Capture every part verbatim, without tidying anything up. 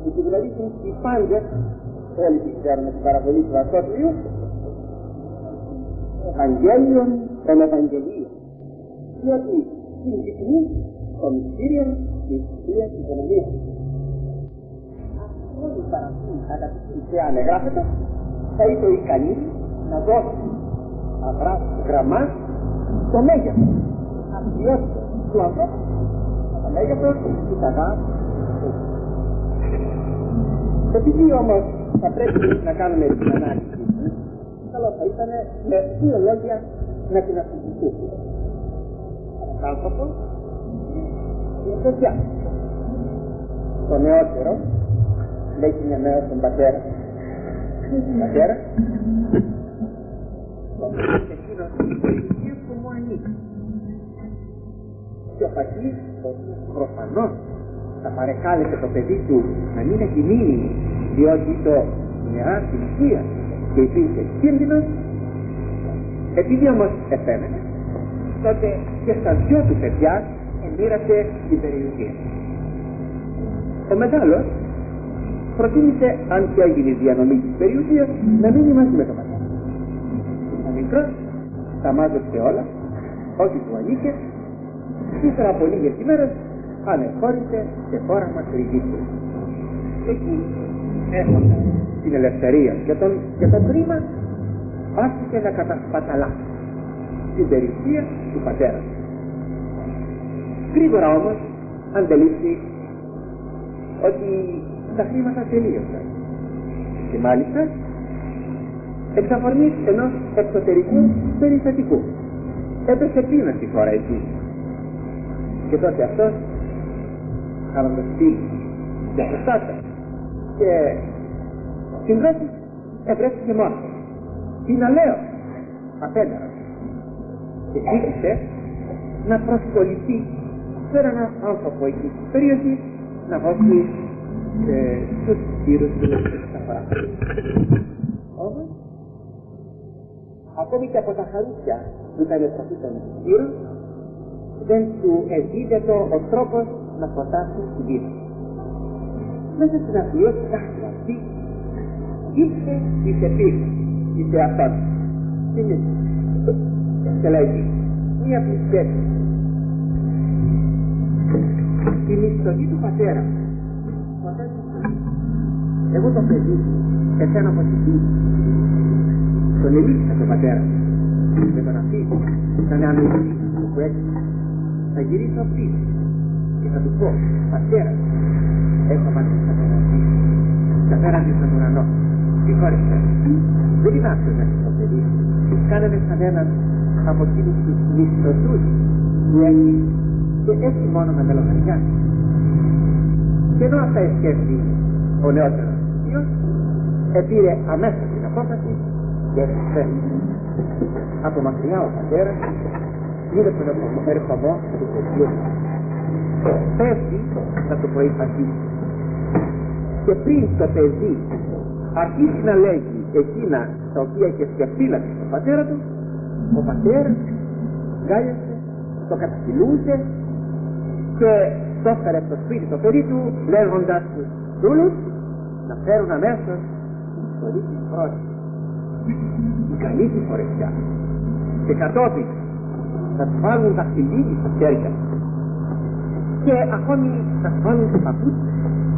ότι δηλαδή οι πάντες, όλοι τι ξέρουν την παραβολή του Αριστοτέλειου, Ευαγγέλιον των Ευαγγελίων, διότι συντυπνεί το μυστήριο της Θείας Οικονομίας. Αυτό η παραβολή, αγαπητοί και ανεγράφεται, θα ήταν ικανή να δώσει γραμμά το μέγεθος, αξιότητα του ανθρώπου, το μέγεθος της αγάπης. Επειδή όμως θα πρέπει να κάνουμε την ανάλυση, καλό θα ήταν με δύο λόγια να την αφηγηθούμε. Ένας άνθρωπος είναι παιδιά. Το νεότερο λέγει μια μέρα στον πατέρα. Πατέρα, εκείνος είναι που μου ανήκει. Και ο πατής προφανώς θα παρεκάλεσε το παιδί του να μην έχει μείνει, διότι το νεαρά στην ουσία και υπήρχε κίνδυνος. Επειδή όμως επέμενε, τότε και στα δυο του παιδιά εμμύρασε την περιουσία. Ο μεγάλος προτίμησε, αν και έγινε η διανομή της περιουσίας, να μείνει μαζί με τον πατέρα. Ο μικρός τα μάζεψε όλα, ό,τι του ανήκε, ύστερα από λίγες ημέρες ανεχώρησε σε χώρα μακρυγής. Εκεί, έχοντας την ελευθερία και τον, και το χρήμα, άρχισε να κατασπαταλάσει την περιουσία του πατέρα. Γρήγορα όμως αντελήφθη ότι τα χρήματα τελείωσαν. Και μάλιστα εξ αφορμής ενός εξωτερικού περιστατικού έπεσε πείνα στη χώρα εκεί. Και τότε αυτός, κάνοντας φίλοι και προστάτα και συνδέσεις, ευρέθηκε μόνος. Είναι αλέο απέναντι. Και ζήτησε να προσκοληθεί σε έναν άνθρωπο εκεί στην περιοχή να δώσει ε, στους γύρους του τα παράθυρα. Όμως, ακόμη και από τα χαρούτσια που ήταν επαφή των γύρων, δεν του εδίδεται ο τρόπος να φορτάσει την πύρα. Μέσα στην αφιλότητα αυτή ήρθε η σεπίδα, η θεατότητα. Και λέγει, μία πλησκέτη. Η μισθωτή του πατέρα. Εγώ το παιδί, εσένα από τη φύση. Τον ελίξα τον πατέρα. Με τον αφήνω, θα είναι ανοιχτή που έτσι. Θα γυρίσω πίσω και θα του πω, πατέρα, έχω μαζί στα πέραστη, στα πέραστη στον ουρανό. Συγχώρεστε, δεν είναι άξιος να έχεις το παιδί. Κάνετε σαν έναν από εκείνους τους μισθωτούς που έχει και έτσι μόνο να μελομεριάσει. Και ενώ αυτά εσκέφθη ο νεότερος θείος, επήρε αμέσως την απόφαση και έφυγε. Από μακριά ο πατέρας είδε τον ερχομό του παιδιού. Πέφτει να το προϋπαθήσει. Και πριν το παιδί αρχίσει να λέγει εκείνα τα οποία είχε σκεφτεί να πει στον πατέρα του, ο πατέρας γκάλιασε, το καταφυλούσε και το έφερε στο σπίτι το παιδί του, λέγοντας τους δούλους να φέρουν αμέσως την ιστορή της πρώτης. Η καλή τη φορεσιά. Και κατόπιν να του βάλουν τα χιλίδι στα χέρια και ακόμη να του βάλουν τα παπούτσια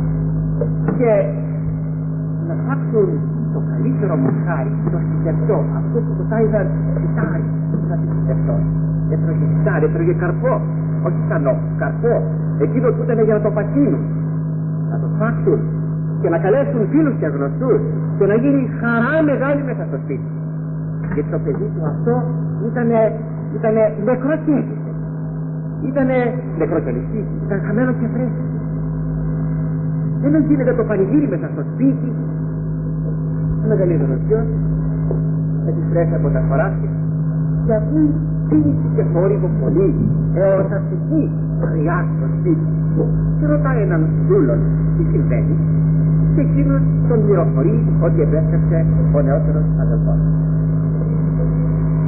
και να φάξουν το καλύτερο μοσχάρι, το σιτευτό, αυτό που το τάιζαν σιτάρι, να το σιτευτό. Έτρωγε σιτάρι, έτρωγε καρπό, όχι σανό, καρπό, εκείνο που ήταν για να το πατίνουν. Να το φάξουν και να καλέσουν φίλους και γνωστούς και να γίνει χαρά μεγάλη μέσα στο σπίτι. Και το παιδί του αυτό ήτανε, ήτανε νεκρό και έζησε. Ήτανε νεκρό και λυστή, ήταν χαμένο και φρέσι. Δεν γίνεται το πανηγύρι μέσα στο σπίτι. Ο μεγαλύτερος γιος επιστρέφει από τα χωράφια και ακούει κίνηση και θόρυβο πολύ έως αστική χρειά στο σπίτι. Και ρωτάει έναν δούλον τι συμβαίνει και εκείνος τον πληροφορεί ότι επέστρεψε ο νεότερος αδελφός.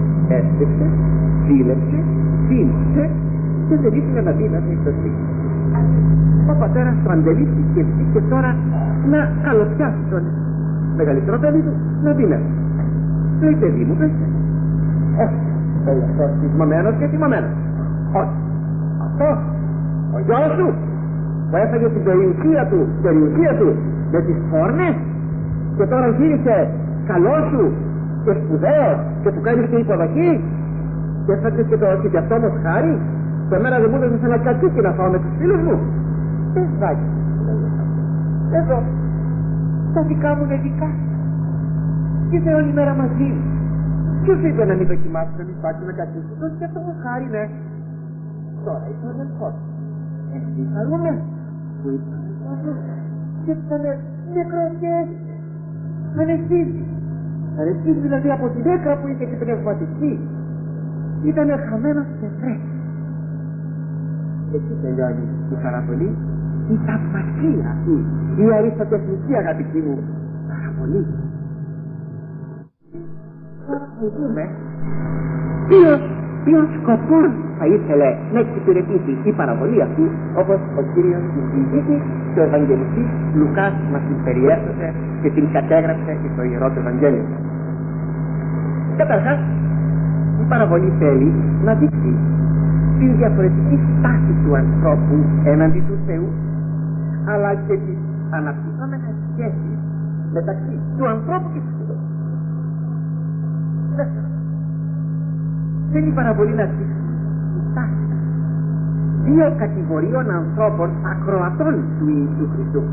Έστρεψε, φίλεψε, φίλησε και δεν ήθελε να μπει μέσα στο σπίτι. Ο πατέρας του αντελήφθη και βγήκε τώρα να καλοπιάσει τον μεγαλύτερο παιδί του να δει μέσα. Λέει, παιδί μου, πέστε. Όχι, λέει αυτός θυμωμένος και θυμωμένος. Όχι, αυτός ο γιος σου που έφαγε την περιουσία του, την περιουσία του με τις φόρνες και τώρα γύρισε καλός σου και σπουδαίος και του κάνεις την υποδοχή και έφαγες και, το, και γι' αυτό όμως χάρη και εμένα δεν μου έδωσες ένα κατσίκι να φάω με τους φίλους μου. Δεν σβάγει. Εδώ τα δικά μου είναι δικά σου. Είσαι όλη μέρα μαζί μου. Ποιος είπε να μην δοκιμάσουν να μην σπάξουν κάτι σου και αυτό μου χάρη, ναι. Τώρα είσαι ο αδελφός. Έτσι χαρούμε που είσαι ο αδελφός και ήταν νεκρός και αναισθήσει. Αναισθήσει δηλαδή από την έκρα που είχε και πνευματική. Ήταν χαμένος και βρέχει. Εκεί τελειώνει η παραβολή, η θαυμασία αυτή, η αριστοτεχνική, αγαπητοί μου, παραβολή. Τώρα θα δούμε ποιον σκοπό θα ήθελε να εξυπηρετήσει η παραβολή αυτή, όπως ο κύριος του Συζήτη και ο Ευαγγελιστής Λουκάς μας την περιέφερε και την κατέγραψε στο Ιερό του Ευαγγέλιο. Καταρχάς, η παραβολή θέλει να δείξει την διαφορετική στάση του ανθρώπου έναντι του Θεού, αλλά και τις αναπτυσσόμενες σχέσεις μεταξύ του ανθρώπου και του Θεού. Δεύτερον, θέλει η παραβολή να δείξει τη στάση δύο κατηγοριών ανθρώπων ακροατών του Ιησού Χριστού.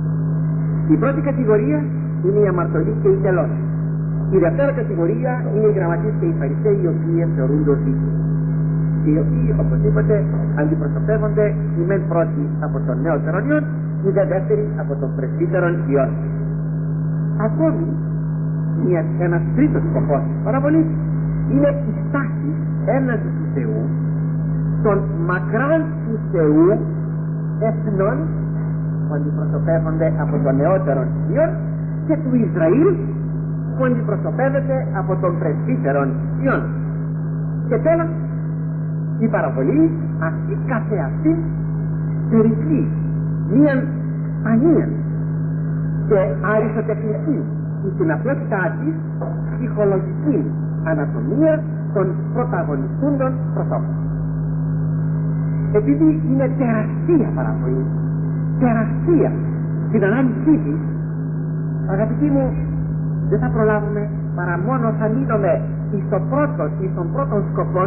Η πρώτη κατηγορία είναι η αμαρτωλή και η τελώς. Η δεύτερη κατηγορία είναι οι γραμματείς και οι φαρισαίοι, οι οποίοι θεωρούνται δίκαιοι. Οι οποίοι οπωσδήποτε αντιπροσωπεύονται οι μεν πρώτοι από τον νέοτερον ιόν, οι δε δεύτεροι από τον πρεσβύτερον ιόν. Ακόμη, ένας τρίτος σκοπός της παραβολής είναι η στάση έναντι του Θεού των μακράν του Θεού εθνών που αντιπροσωπεύονται από τον νεότερον ιόν και του Ισραήλ που αντιπροσωπεύεται από τον πρεσβύτερον ιόν. Και τέλος, η παραβολή αυτή καθεαυτή περικλεί μίαν σπανία και αριστοτεχνική στην απλότητά της ψυχολογική ανατομία των πρωταγωνιστούντων προσώπων. Επειδή είναι τεραστία παραβολή, τεραστία στην ανάλυση της, αγαπητοί μου, δεν θα προλάβουμε παρά μόνο θα μείνουμε στο πρώτο ή στον πρώτο σκοπό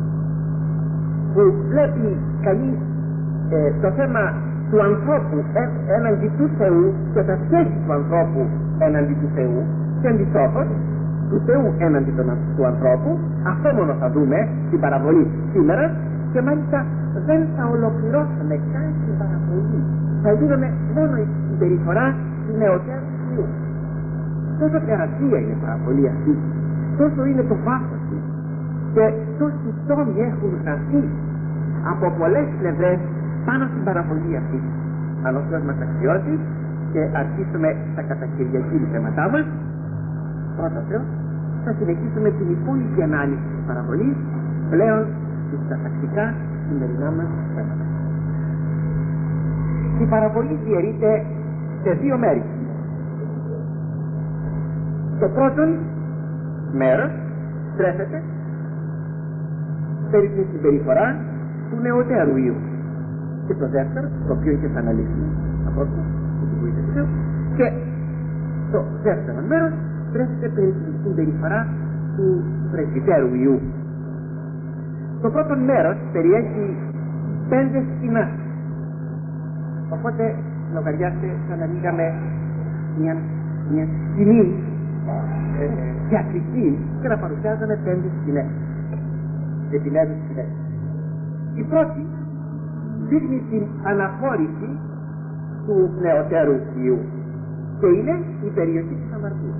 που βλέπει κανείς ε, το θέμα του ανθρώπου ε, έναντι του Θεού και τα σχέση του ανθρώπου έναντι του Θεού και αντιστόχως του Θεού έναντι του, του ανθρώπου. Αυτό μόνο θα δούμε στην παραβολή σήμερα και μάλιστα δεν θα ολοκληρώσουμε καν την παραβολή. Θα δούμε μόνο η συμπεριφορά του νεωτέρου Θεού. Τόσο τεραστία είναι η παραβολή αυτή, τόσο είναι το βάθος της και τόσοι τόμοι έχουν γραφεί από πολλές πλευρές πάνω στην παραβολή αυτή. Αν ο Θεός μας αξιώσει και αρχίσουμε στα κατακυριακή θέματά μας, πρώτα Θεό, θα συνεχίσουμε την υπόλοιπη ανάλυση της παραβολής πλέον στα τακτικά σημερινά μας θέματα. Η παραβολή διαιρείται σε δύο μέρη. Το πρώτο μέρος στρέφεται περί την συμπεριφορά του νεωτέρου ιού και το δεύτερο, το οποίο είχε αναλύσει από αυτό και το δεύτερο μέρος στρέφεται περί την συμπεριφορά του πρεσβυτέρου ιού. Το πρώτο μέρος περιέχει πέντε σκηνά, οπότε λογαριάστε σαν να ανοίγαμε μια, μια σκηνή ε, θεατρική και να παρουσιάζαμε πέντε σκηνές, επιμέρους σκηνές. Η πρώτη δείχνει την αναχώρηση του νεωτέρου ιού και είναι η περιοχή της αμαρτίας.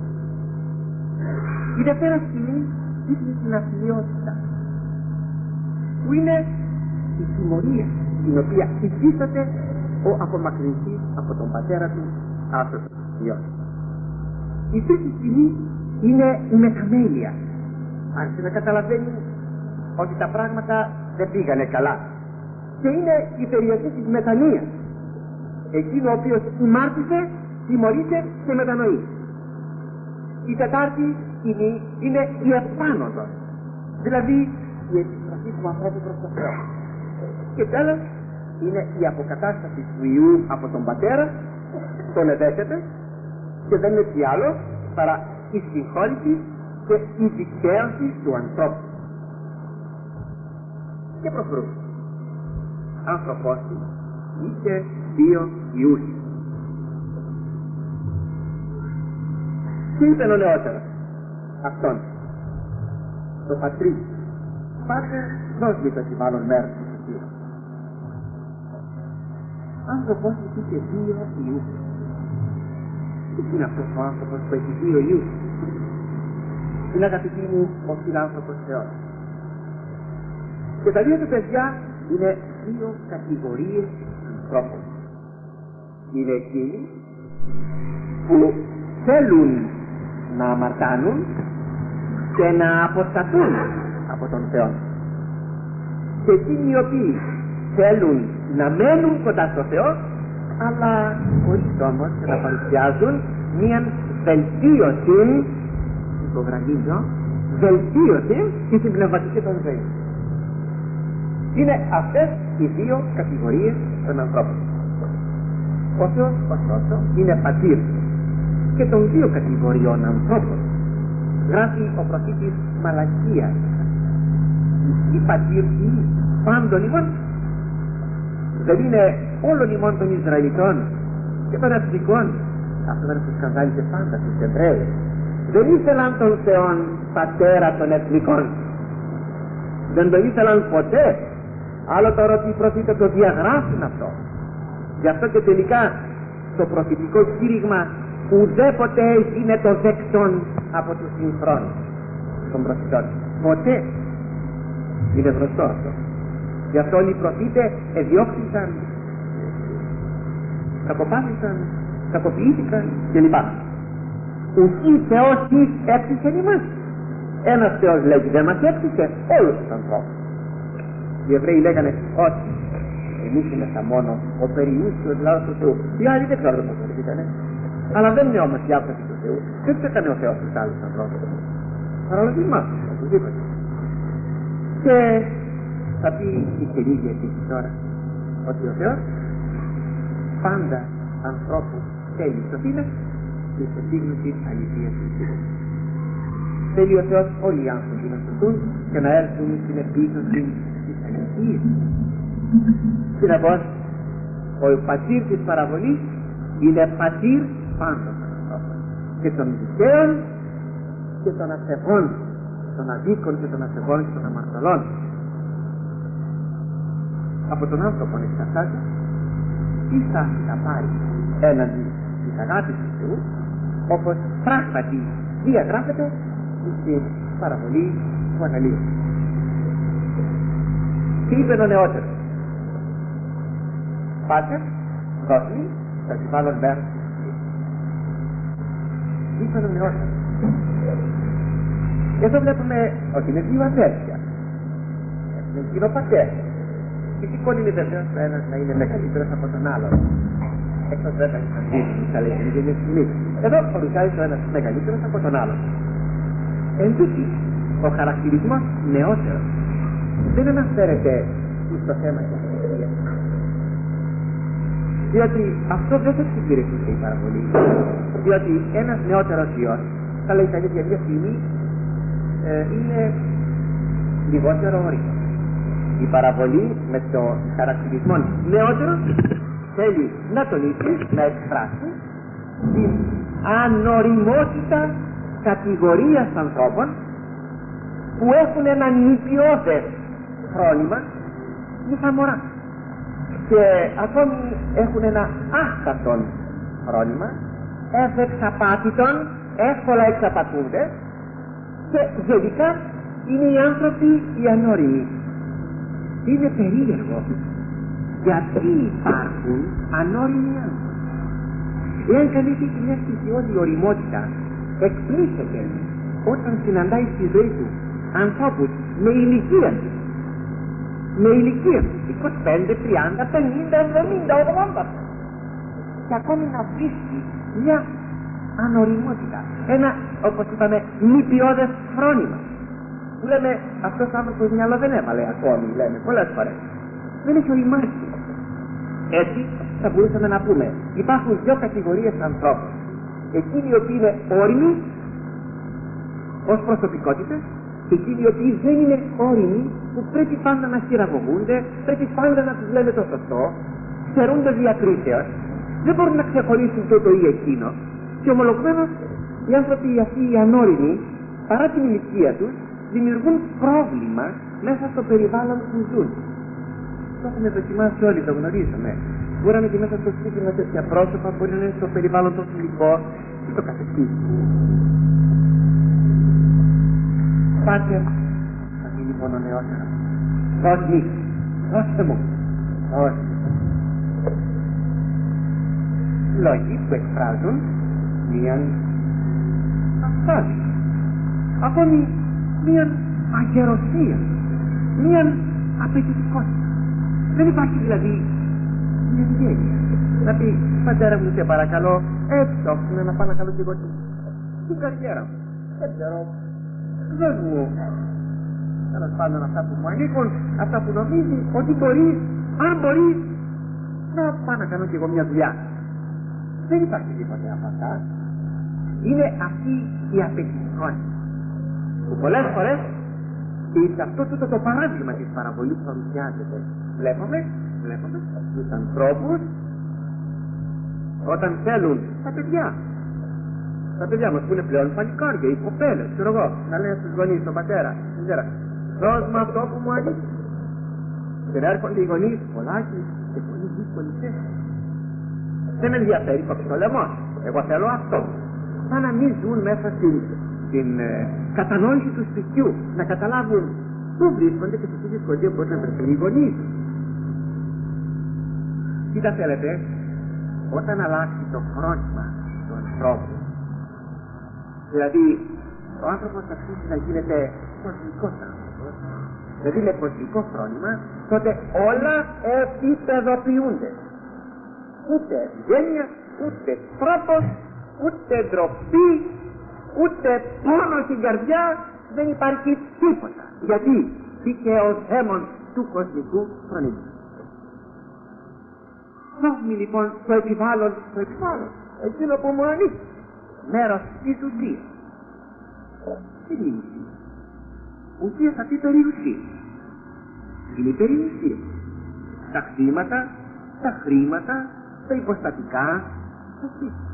Η δεύτερη σκηνή δείχνει την αθλιότητα που είναι η τιμωρία την οποία υφίσταται ο απομακρυνθής από τον πατέρα του άνθρωπος ιός. Η τρίτη σκηνή είναι η μεταμέλεια. Άρχισε να καταλαβαίνει ότι τα πράγματα δεν πήγανε καλά Και είναι η περιοχή της μετανοίας. Εκείνο ο οποίος ημάρτησε, τιμωρείται και μετανοεί. Η τετάρτη είναι, είναι η επάνωδος, δηλαδή η επιστροφή του ανθρώπου προς τον Θεό. Και τέλος είναι η αποκατάσταση του Υιού από τον Πατέρα, τον εδέχεται και δεν είναι τι άλλο παρά η συγχώρηση και η δικαίωση του ανθρώπου. Και προχωρούμε. Άνθρωπος του είχε δύο Υιούς. Τι είπε ο νεότερος αυτόν, το πατρί, πάτερ πρόσληπες η μάλλον μέρος της Υιούς. Άνθρωπος του είχε δύο Υιούς. Τι είναι αυτός ο άνθρωπος που έχει δύο Υιούς? Είναι, αγαπητοί μου, ο φιλάνθρωπος Θεός. Και τα δύο του παιδιά είναι δύο κατηγορίες ανθρώπων. Είναι εκείνοι που θέλουν να αμαρτάνουν και να αποσταθούν από τον Θεό. Και εκείνοι οι οποίοι θέλουν να μένουν κοντά στο Θεό, αλλά χωρίς όμως να παρουσιάζουν μίαν βελτίωση, υπογραμμίζω, βελτίωση στην πνευματική των ζωή. Είναι αυτές οι δύο κατηγορίες των ανθρώπων. Ο Θεός, ωστόσο, είναι πατήρ και των δύο κατηγοριών ανθρώπων. Γράφει ο προφήτης Μαλακίας. Η πατήρ πάντων ημών. Δεν είναι όλων ημών των Ισραηλιτών και των εθνικών. Αυτό δεν τους σκανδάλιζε πάντα στους Εβραίους. Δεν ήθελαν τον Θεόν πατέρα των εθνικών. Δεν τον ήθελαν ποτέ. Άλλο τώρα ότι οι προφήτες το διαγράφουν αυτό. Γι' αυτό και τελικά το προφητικό κήρυγμα ουδέποτε έγινε το δεκτόν από τους συγχρόνους των προφητών. Ποτέ. Είναι γνωστό αυτό. Γι' αυτό όλοι οι προφήτες εδιώχθησαν, κακοπάθησαν, κακοποιήθηκαν κλπ. Ουκεί Θεός εις έπτυσεν ημάς. Ένας Θεός λέγει δεν μας έπτυσε όλους τους ανθρώπους. Οι Εβραίοι λέγανε ότι εμείς είμαστε μόνο ο περιούσιος λαός του Θεού. Οι άλλοι δεν ξέρουν πώς το ήταν. Αλλά δεν είναι όμως οι άνθρωποι του Θεού. Δεν τους έκανε ο Θεός τους άλλους ανθρώπους. Παρόλο που είμαστε, οπωσδήποτε. Και θα πει η καινούργια επίσης τώρα ότι ο Θεός πάντα ανθρώπους θέλει στο φύλλο και σε επίγνωση αληθείας της ζωής. Θέλει ο Θεός όλοι οι άνθρωποι να σωθούν και να έρθουν στην επίγνωση της αληθείας. Συνεπώς, ο πατήρ της παραβολής είναι πατήρ πάντων των ανθρώπων και των δικαίων και των ασεβών, των αδίκων και των ασεβών και των αμαρτωλών. Από τον άνθρωπο εξαρτάται τι θα πάρει έναντι της αγάπης του Θεού, όπως πράγματι διαγράφεται στην παραβολή που αναλύει. Τι είπε ο νεότερος? Πάτερ, δώσνη, θα τη βάλω μέρος. Τι είπε ο νεότερος? Εδώ βλέπουμε ότι είναι δύο αδέρφια. Έχουμε κοινό πατέρα. Φυσικό είναι βεβαίως ο ένας να είναι μεγαλύτερος από τον άλλον. Εκτός βέβαια της αντίστοιχης, αλλά η είναι στιγμή. Εδώ παρουσιάζει ο ένας μεγαλύτερος από τον άλλον. Εν τούτοι, ο χαρακτηρισμός νεότερος δεν αναφέρεται στο θέμα της ηλικίας. Διότι αυτό δεν θα εξυπηρετήσει η παραβολή. Διότι ένας νεότερος ιός, θα λέει κανείς για μια στιγμή, ε, είναι λιγότερο όριμο. Η παραβολή με το χαρακτηρισμό νεότερο θέλει να τονίσει, να εκφράσει την ανοριμότητα κατηγορίας ανθρώπων που έχουν ένα νηπιώδες φρόνημα σαν μωρά και ακόμη έχουν ένα άχαρτον φρόνημα, ευεξαπάτητον, εύκολα εξαπατούνται και γενικά είναι οι άνθρωποι οι ανώριμοι. Είναι περίεργο γιατί υπάρχουν ανώριμοι άνθρωποι. Εάν κανείς έχει μια στοιχειώδη ωριμότητα, εκπλήσεται όταν συναντάει στη ζωή του ανθρώπους με ηλικία του. με ηλικία είκοσι πέντε, τριάντα, πενήντα, εβδομήντα, ογδόντα και ακόμη να βρίσκει μια ανοριμότητα, ένα, όπως είπαμε, νηπιώδες φρόνημα που λέμε αυτός ο άνθρωπος μυαλό δεν έβαλε ακόμη, λέμε πολλές φορές, δεν έχει οριμάσει. Έτσι θα μπορούσαμε να πούμε υπάρχουν δύο κατηγορίες ανθρώπων, εκείνοι οι οποίοι είναι όριμοι ως προσωπικότητες και εκείνοι οι οποίοι δεν είναι όριμοι, που πρέπει πάντα να χειραγωγούνται, πρέπει πάντα να τους λένε το σωστό, ξερούνται διακρίσεως, δεν μπορούν να ξεχωρίσουν το το ή εκείνο και ομολογουμένως οι άνθρωποι αυτοί οι ανώριμοι, παρά την ηλικία τους, δημιουργούν πρόβλημα μέσα στο περιβάλλον που ζουν. Το έχουμε δοκιμάσει όλοι, το γνωρίζουμε. Μπορούμε και μέσα στο σπίτι με τέτοια πρόσωπα, μπορεί να είναι στο περιβάλλον το φιλικό ή το καθεξής. Πάτε, θα γίνει μόνο νεότερα. Όχι, δώστε μου, όχι. Λόγοι που εκφράζουν μίαν αυτάδεια, ακόμη μίαν αγεροσία, μίαν απαιτητικότητα. Δεν υπάρχει δηλαδή μια γένεια. Να πει, πατέρα μου σε παρακαλώ, έτσι όφτινα να πάω να κάνω και εγώ την καριέρα μου. Δεν ξέρω, δεν μου. Τέλος πάντων αυτά που μου ανήκουν, αυτά που νομίζει ότι μπορεί, αν μπορεί, να πάω να κάνω και εγώ μια δουλειά. Δεν υπάρχει τίποτε από αυτά. Είναι αυτή η απαιτητικότητα που πολλές φορές και σε αυτό το, το παράδειγμα της παραβολής που παρουσιάζεται βλέπουμε, βλέπουμε τους ανθρώπους όταν θέλουν τα παιδιά τα παιδιά μας που είναι πλέον παλικάρια, οι κοπέλες, ξέρω εγώ, να λένε στους γονείς, στον πατέρα, δεν ξέρω, δώσ' μου αυτό που μου ανήκει. Και να έρχονται οι γονείς πολλάκι και πολύ δύσκολη θέση. Δεν με ενδιαφέρει το λαιμό. Εγώ θέλω αυτό. Σαν να μην ζουν μέσα στην, στην ε, κατανόηση του σπιτιού, να καταλάβουν πού βρίσκονται και σε τι δυσκολία μπορεί να βρεθούν οι γονείς. Κοίτα θέλετε, όταν αλλάξει το χρόνημα του ανθρώπου, δηλαδή ο άνθρωπος θα αρχίσει να γίνεται κοσμικός άνθρωπος, δηλαδή με κοσμικό χρόνημα, τότε όλα επίπεδοποιούνται. Ούτε γένεια, ούτε τρόπος, ούτε ντροπή, ούτε πόνο στην καρδιά, δεν υπάρχει τίποτα. Γιατί μπήκε ο δαίμον του κοσμικού φρονήματος. Δώσουμε λοιπόν το επιβάλλον, το επιβάλλον, εκείνο που μου ανήκει, μέρος της ουσίας. Τι είναι η ουσία? Ουσία θα πει περιουσία. Είναι η περιουσία. Τα κτήματα, τα χρήματα, τα υποστατικά, το σπίτι.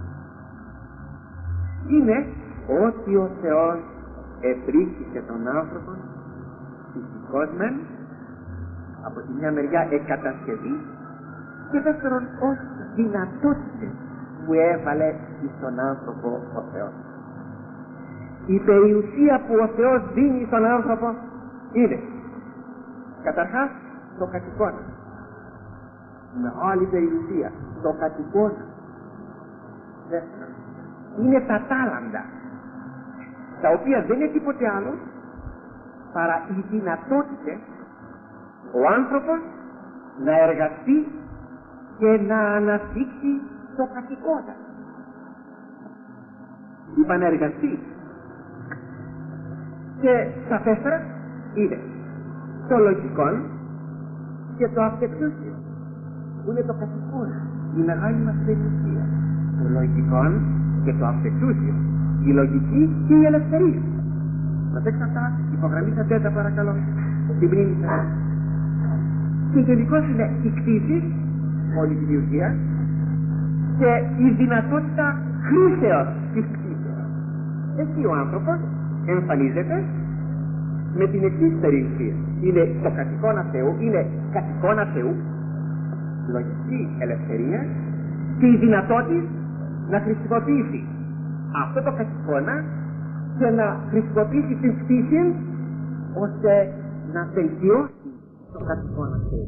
Είναι ότι ο Θεός επρήχησε τον άνθρωπο φυσικός μεν, από τη μια μεριά εκατασκευή, και δεύτερον ως δυνατότητες που έβαλε στον άνθρωπο ο Θεός. Η περιουσία που ο Θεός δίνει στον άνθρωπο είναι καταρχάς το κατοικόνα. Μεγάλη περιουσία, το κατοικόνα. Δεύτερον, είναι τα τάλαντα, τα οποία δεν είναι τίποτε άλλο παρά οι δυνατότητες ο άνθρωπος να εργαστεί και να αναπτύξει το κατοικόνα. Είπα να εργαστεί. Και τα τέσσερα είναι το λογικό και το αυτεξούσιο, που είναι το κατοικόνα, η μεγάλη μας περιουσία. Το λογικό και το αυτεξούσιο, η λογική και η ελευθερία. Προσέξτε αυτά, υπογραμμίσατε τα παρακαλώ, στην μνήμη σας. Και τελικώς είναι οι κτήσεις, όλη τη περιουσία, και η δυνατότητα χρήσεως της κτήσεως. Έτσι ο άνθρωπος εμφανίζεται με την εξής περιουσία. Είναι το κατοικόνα Θεού, είναι κατοικόνα Θεού, λογική ελευθερία και η δυνατότητα να χρησιμοποιήσει αυτό το κατοικόνα και να χρησιμοποιήσει την κτήση ώστε να βελτιώσει το κατοικόνα Θεού.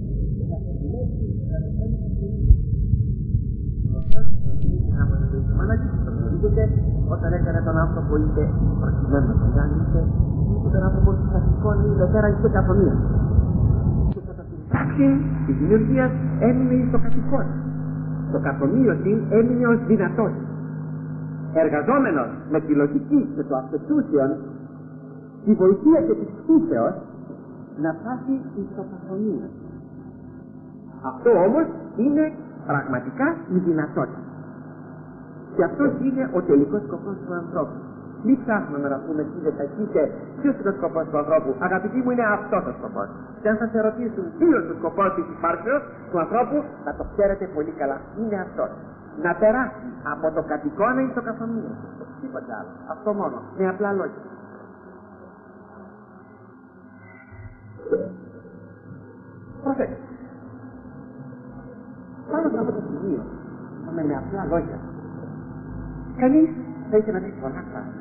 Όταν έκανε τον άνθρωπο είτε προκειμένου να κάνει είτε τον άνθρωπο του καθηκόν είτε πέρα είτε καθομία. Και κατά πράξη της δημιουργίας έμεινε στο κατοικόν. Το καθομοίωση έμεινε ως δυνατότητα. Εργαζόμενος με τη λογική και το αυτοτούσιον, τη βοηθεία και της φύσεως, να φτάσει στο καθομοίωση. Αυτό όμως είναι πραγματικά η δυνατότητα. Και αυτός είναι ο τελικός σκοπός του ανθρώπου. Μην ψάχνουμε να πούμε τι δεν θα και ποιος είναι ο σκοπός του ανθρώπου. Αγαπητοί μου, είναι αυτός ο σκοπός. Και αν σας ερωτήσουν ποιος είναι ο σκοπός της υπάρξεως του ανθρώπου, θα το ξέρετε πολύ καλά. Είναι αυτός. Να περάσει από το κατοικόνα ή το καθομείο. Τίποτα άλλο. Αυτό μόνο. Με απλά λόγια. Προσέξτε. Πάνω σε αυτό το σημείο, με, με απλά λόγια, κανείς θα ήθελε να πει πολλά πράγματα.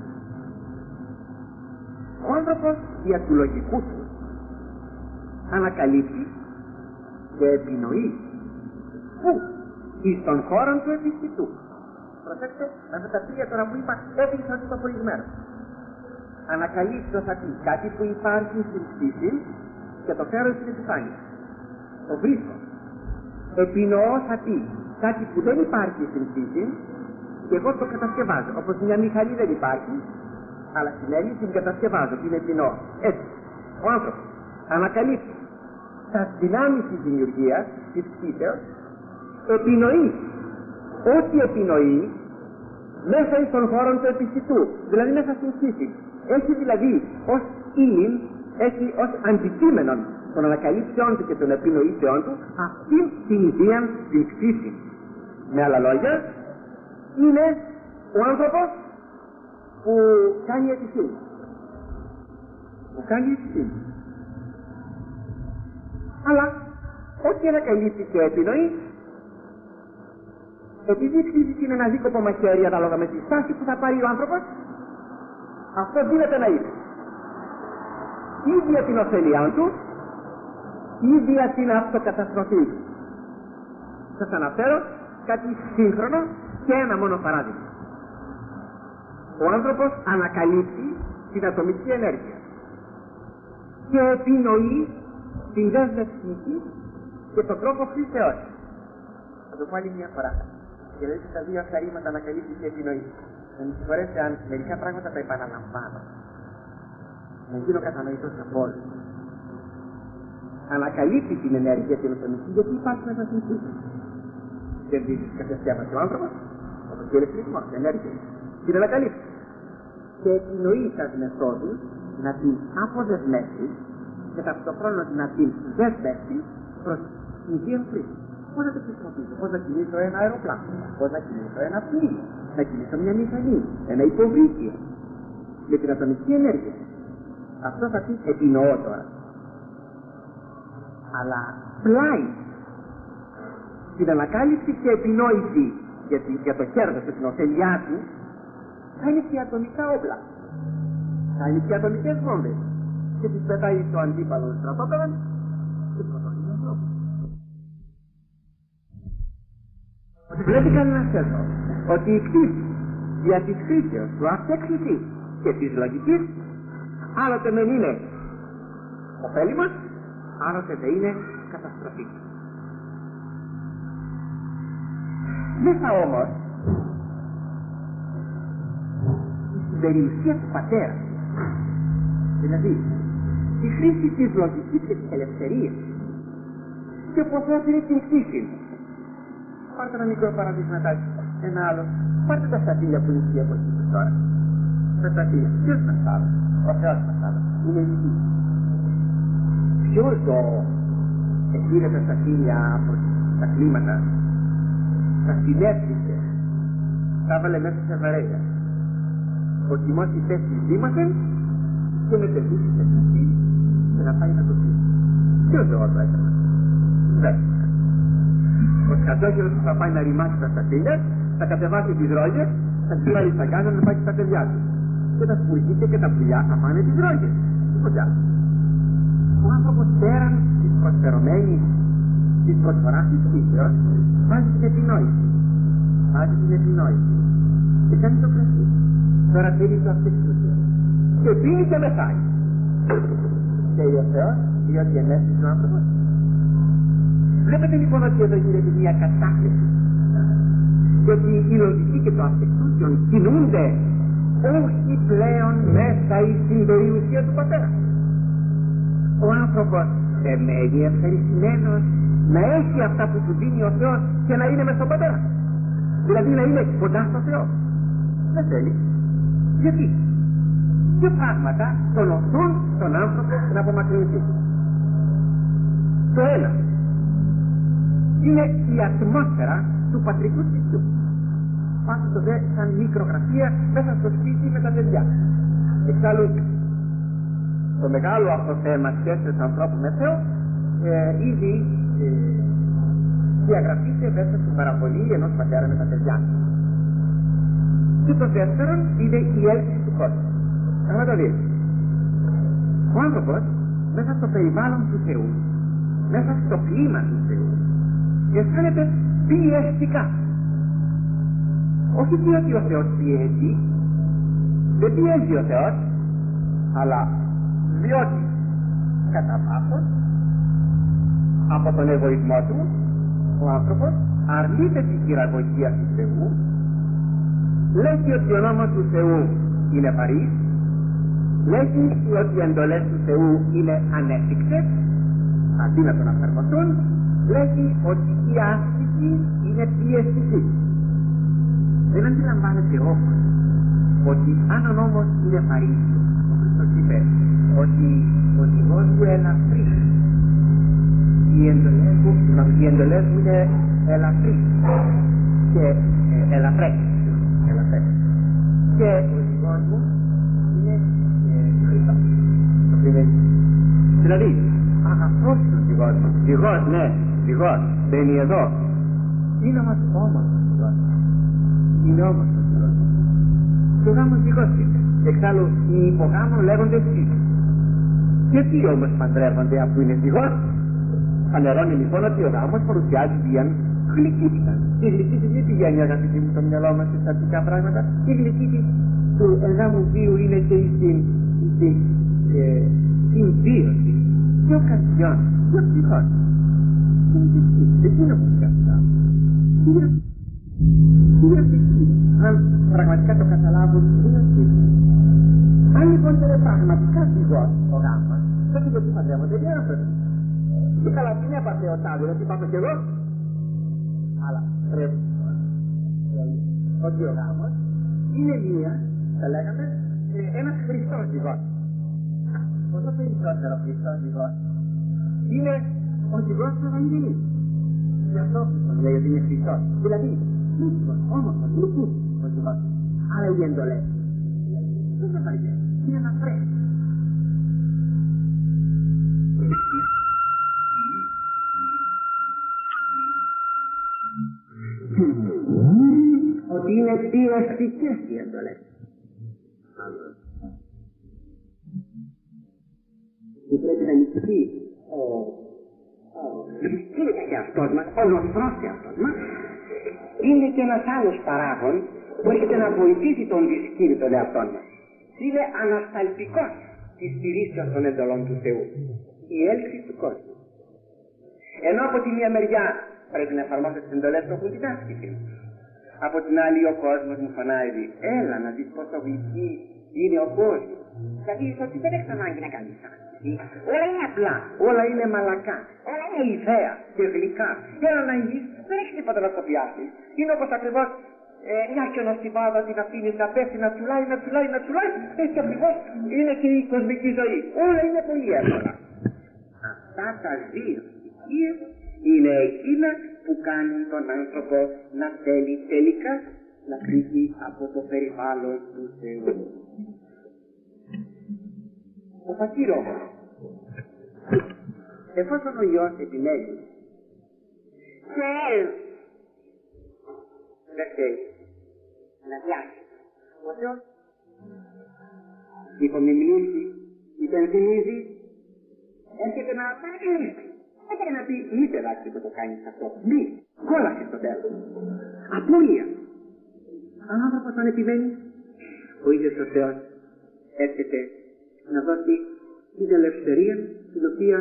Ο άνθρωπος δια του λογικού του ανακαλύπτει και επινοεί πού εις των χώρων του επιστητού. Προσέξτε, αυτά τα τρία τώρα που είπα έδειξαν το προηγμένο. Ανακαλύπτει το θα πει κάτι που υπάρχει στην φύση και το φέρω στην επιφάνεια. Το βρίσκω. Επινοώ θα πει κάτι που δεν υπάρχει στην φύση και εγώ το κατασκευάζω. Όπως μια μηχανή δεν υπάρχει, αλλά σημαίνει την κατασκευάζω, την επινοώ. Έτσι, ο άνθρωπος ανακαλύπτει τα δυνάμεις της δημιουργίας, της φύσεως, επινοεί ό,τι επινοεί μέσα στον χώρο του επιστητού, δηλαδή μέσα στην φύση. Έχει δηλαδή ως ύλην, έχει ως αντικείμενο των ανακαλύψεών του και των επινοήσεών του αυτήν την ιδέα την φύση. Με άλλα λόγια, είναι ο άνθρωπος που κάνει επιστήμη. Που κάνει επιστήμη. Αλλά ό,τι ανακαλύπτει και επινοεί, επειδή η φύση είναι ένα δίκοπο μαχαίρι ανάλογα με τη στάση που θα πάρει ο άνθρωπος, αυτό δίνεται να είναι ή δια την ωφέλειά του ή δια την αυτοκαταστροφή του. Σας αναφέρω κάτι σύγχρονο και ένα μόνο παράδειγμα. Ο άνθρωπος ανακαλύπτει την ατομική ενέργεια και επινοεί την δέσμευσή της και τον τρόπο χρήσεώς. Θα το πω άλλη μια φορά. Και δηλαδή τα δύο αυτά ρήματα ανακαλύπτει και επινοεί. Να με συγχωρέσετε αν μερικά πράγματα τα επαναλαμβάνω. Να γίνω κατανοητός από όλους. Ανακαλύπτει την ενέργεια την ατομική γιατί υπάρχει μέσα στην φύση. Δεν δίνει κατευθείαν ο άνθρωπος, όπως και ο ηλεκτρισμός, ενέργεια. Την ανακαλύπτει. Και επινοεί τις μεθόδους να την αποδεσμεύσει και ταυτοχρόνως να την δεσμεύσει προς την ίδια χρήση. Πώς να το χρησιμοποιήσω, πώς να κινήσω ένα αεροπλάνο, πώς να κινήσω ένα πλοίο, να κινήσω μια μηχανή, ένα υποβρύχιο με την ατομική ενέργεια. Αυτό θα πει επινοώ τώρα. Αλλά πλάι την ανακάλυψη και επινόηση για, τη, για το κέρδος και την ωφελιά του θα είναι και ατομικά όπλα. Θα είναι και ατομικές βόμβες. Και τις πετάει στο αντίπαλο στρατόπεδο και σκοτώνει τον ανθρώπο. Βλέπει κανένας εδώ ότι η κτήση δια της χρήσεως του αυτέξησης και της λογικής άλλοτε δεν είναι ωφέλιμος, άλλοτε δεν είναι καταστροφή. Μέσα όμως στην περιουσία του πατέρα, δηλαδή τη χρήση της λογικής και της ελευθερίας και πως έφερε την κτήση. Πάρτε ένα μικρό παραδείγματάκι, ένα άλλο. Πάρτε τα σταφύλια που είναι εκεί από εκεί τώρα. Τα σταφύλια. Ποιος μας άλλα? Ο Θεός μας άλλα. Είναι εκεί. Ποιος το επήρε τα σταφύλια από τα κλίματα, τα συνέφτησε, τα έβαλε μέσα σε βαρέλια. Ο χειμός η θέση δήμασε και με τελείωσε σε σταφύλια και να πάει να το πει. Ποιος το όρθο έκανε? Δεν. Ο σκατόχερος που θα πάει να ρημάσει τα σταφύλια, θα κατεβάσει τις ρόγες, θα τις βάλει στα γκάζα να πάει στα παιδιά του. Και τα σπουργίτια και τα πουλιά θα πάνε τις ρόγες. Τίποτε άλλο. Ο άνθρωπος πέραν της προσφερωμένης, της προσφοράς της φύσεως, βάζει την επινόηση. Βάζει την επινόηση. Και κάνει το κρασί. Τώρα πίνει το αυτοεξουσία. Και πίνει και μεθάει. Και ο Θεός, διότι ενέστησε ο άνθρωπος, Βλέπετε λοιπόν ότι εδώ γίνεται μια κατάχρηση. Και ότι η λογική και το αυτεκτούσιον κινούνται όχι πλέον μέσα στην περιουσία του πατέρα. Ο άνθρωπος δεν μένει ευχαριστημένος να έχει αυτά που του δίνει ο Θεός και να είναι μες στον πατέρα. Δηλαδή να είναι κοντά στο Θεό. Δεν θέλει. Γιατί? Ποια πράγματα τον οθούν τον άνθρωπο να απομακρυνθεί. Το ένα είναι η ατμόσφαιρα του πατρικού σπιτιού. Πάτε το δε σαν μικρογραφία μέσα στο σπίτι με τα παιδιά. Εξάλλου το μεγάλο αυτό θέμα σχέσης του ανθρώπου με Θεό ε, ήδη ε, διαγραφείται μέσα στην παραβολή ενός πατέρα με τα παιδιά. Και το δεύτερο είναι η έλξη του κόσμου. Θα το δείτε. Ο άνθρωπος μέσα στο περιβάλλον του Θεού, μέσα στο κλίμα του Θεού, αισθάνεται πιεστικά. Όχι διότι ο Θεός πιέζει, δεν πιέζει ο Θεός, αλλά διότι κατά βάθος από τον εγωισμό του ο άνθρωπος αρνείται τη χειραγωγία του Θεού, λέγει ότι ο νόμος του Θεού είναι βαρύς, λέγει ότι οι εντολές του Θεού είναι ανέφικτες, αντί να τον αφαιρμοθούν, λέγει ότι η άσκηση είναι πιεστική. Δεν αντιλαμβάνεται όμως ότι αν ο νόμος είναι βαρύς, ο Χριστός είπε ότι ο τιμός μου ελαφρύ, οι εντολές μου, οι εντολές μου είναι ελαφρύ και ε, ελαφρές, ελαφρές και ο τιμός μου είναι Χριστός. Δηλαδή αγαθός ο τιμός μου, τιμός, ναι, τιμός, μπαίνει εδώ, είναι όμως όμορφος ο τιμός, είναι όμορφος ο τιμός. Και ο γάμος δικός είναι. Εξάλλου οι υπογάμων λέγονται σύντες. Γιατί όμως παντρεύονται αφού είναι δικός? Φανερώνει λοιπόν ότι ο γάμος παρουσιάζει μια γλυκύτητα. Η γλυκύτητα δεν πηγαίνει, αγαπητοί μου, στο μυαλό μας σε στατικά πράγματα. Η γλυκύτητα του γάμου βίου είναι και στην συμβίωση δύο καρδιών, δύο ψυχών. Δεν είναι όπως και αυτά. Είναι ψυχή. Αν πραγματικά το καταλάβουν, είναι ψυχή. Αν λοιπόν είναι πραγματικά δικός ο γάμος, τότε γιατί παντρεύονται οι άνθρωποι. Και καλά, τι είναι πατεωτά, δηλαδή πάω κι εγώ. Αλλά πρέπει ότι ο γάμος είναι μία, θα λέγαμε, ένας Χριστός δικός. Όσο περισσότερο Χριστός δικός είναι ο δικός του Ευαγγελίου. Γι' αυτό λέει ότι είναι Χριστός. Δηλαδή, μύθικος, όμορφος, λυκούς ο δικός. Αλλά οι εντολές δεν είναι βαριές, είναι αναφρές. Ότι είναι πιεστικές οι εντολές. Και πρέπει να νικηθεί ο είναι και αυτός μας, ο νοθρός και αυτός μας, είναι και ένας άλλος παράγων που έρχεται να βοηθήσει τον δυσκύρι των εαυτών μας. Είναι ανασταλτικός της στηρίσεως των εντολών του Θεού. Η έλξη του κόσμου. Ενώ από τη μία μεριά πρέπει να εφαρμόσω τις εντολές που έχουν την άσκηση. Από την άλλη ο κόσμος μου φωνάζει, έλα να δεις πόσο γλυκή είναι ο κόσμος. Θα δεις ότι δεν έχεις ανάγκη να κάνεις άσκηση. Όλα είναι απλά, όλα είναι μαλακά, όλα είναι ηθέα και γλυκά. Έλα να είσαι, δεν έχεις τίποτα να το πιάσεις. Είναι όπως ακριβώς ε, μια χιονοστιβάδα την αφήνεις να πέφτει, να τσουλάει, να τσουλάει, να τσουλάει. Έτσι ακριβώς είναι και η κοσμική ζωή. Όλα είναι πολύ εύκολα. Αυτά τα δύο στοιχεία είναι εκείνα που κάνουν τον άνθρωπο να θέλει τελικά να φύγει από το περιβάλλον του Θεού. Ο πατήρ όμως, εφόσον ο Υιός επιμένει και δεν θέλει να διάσει, ο Θεός υπομιμνήσει, υπενθυμίζει, έρχεται να παρακαλέσει. Έπρεπε να πει, μη παιδάκι που το κάνεις αυτό, μη, κόλασε στο τέλος. Απούλια. Αν ο άνθρωπος τον επιμένει, ο ίδιος ο Θεός έρχεται να δώσει την ελευθερία την οποία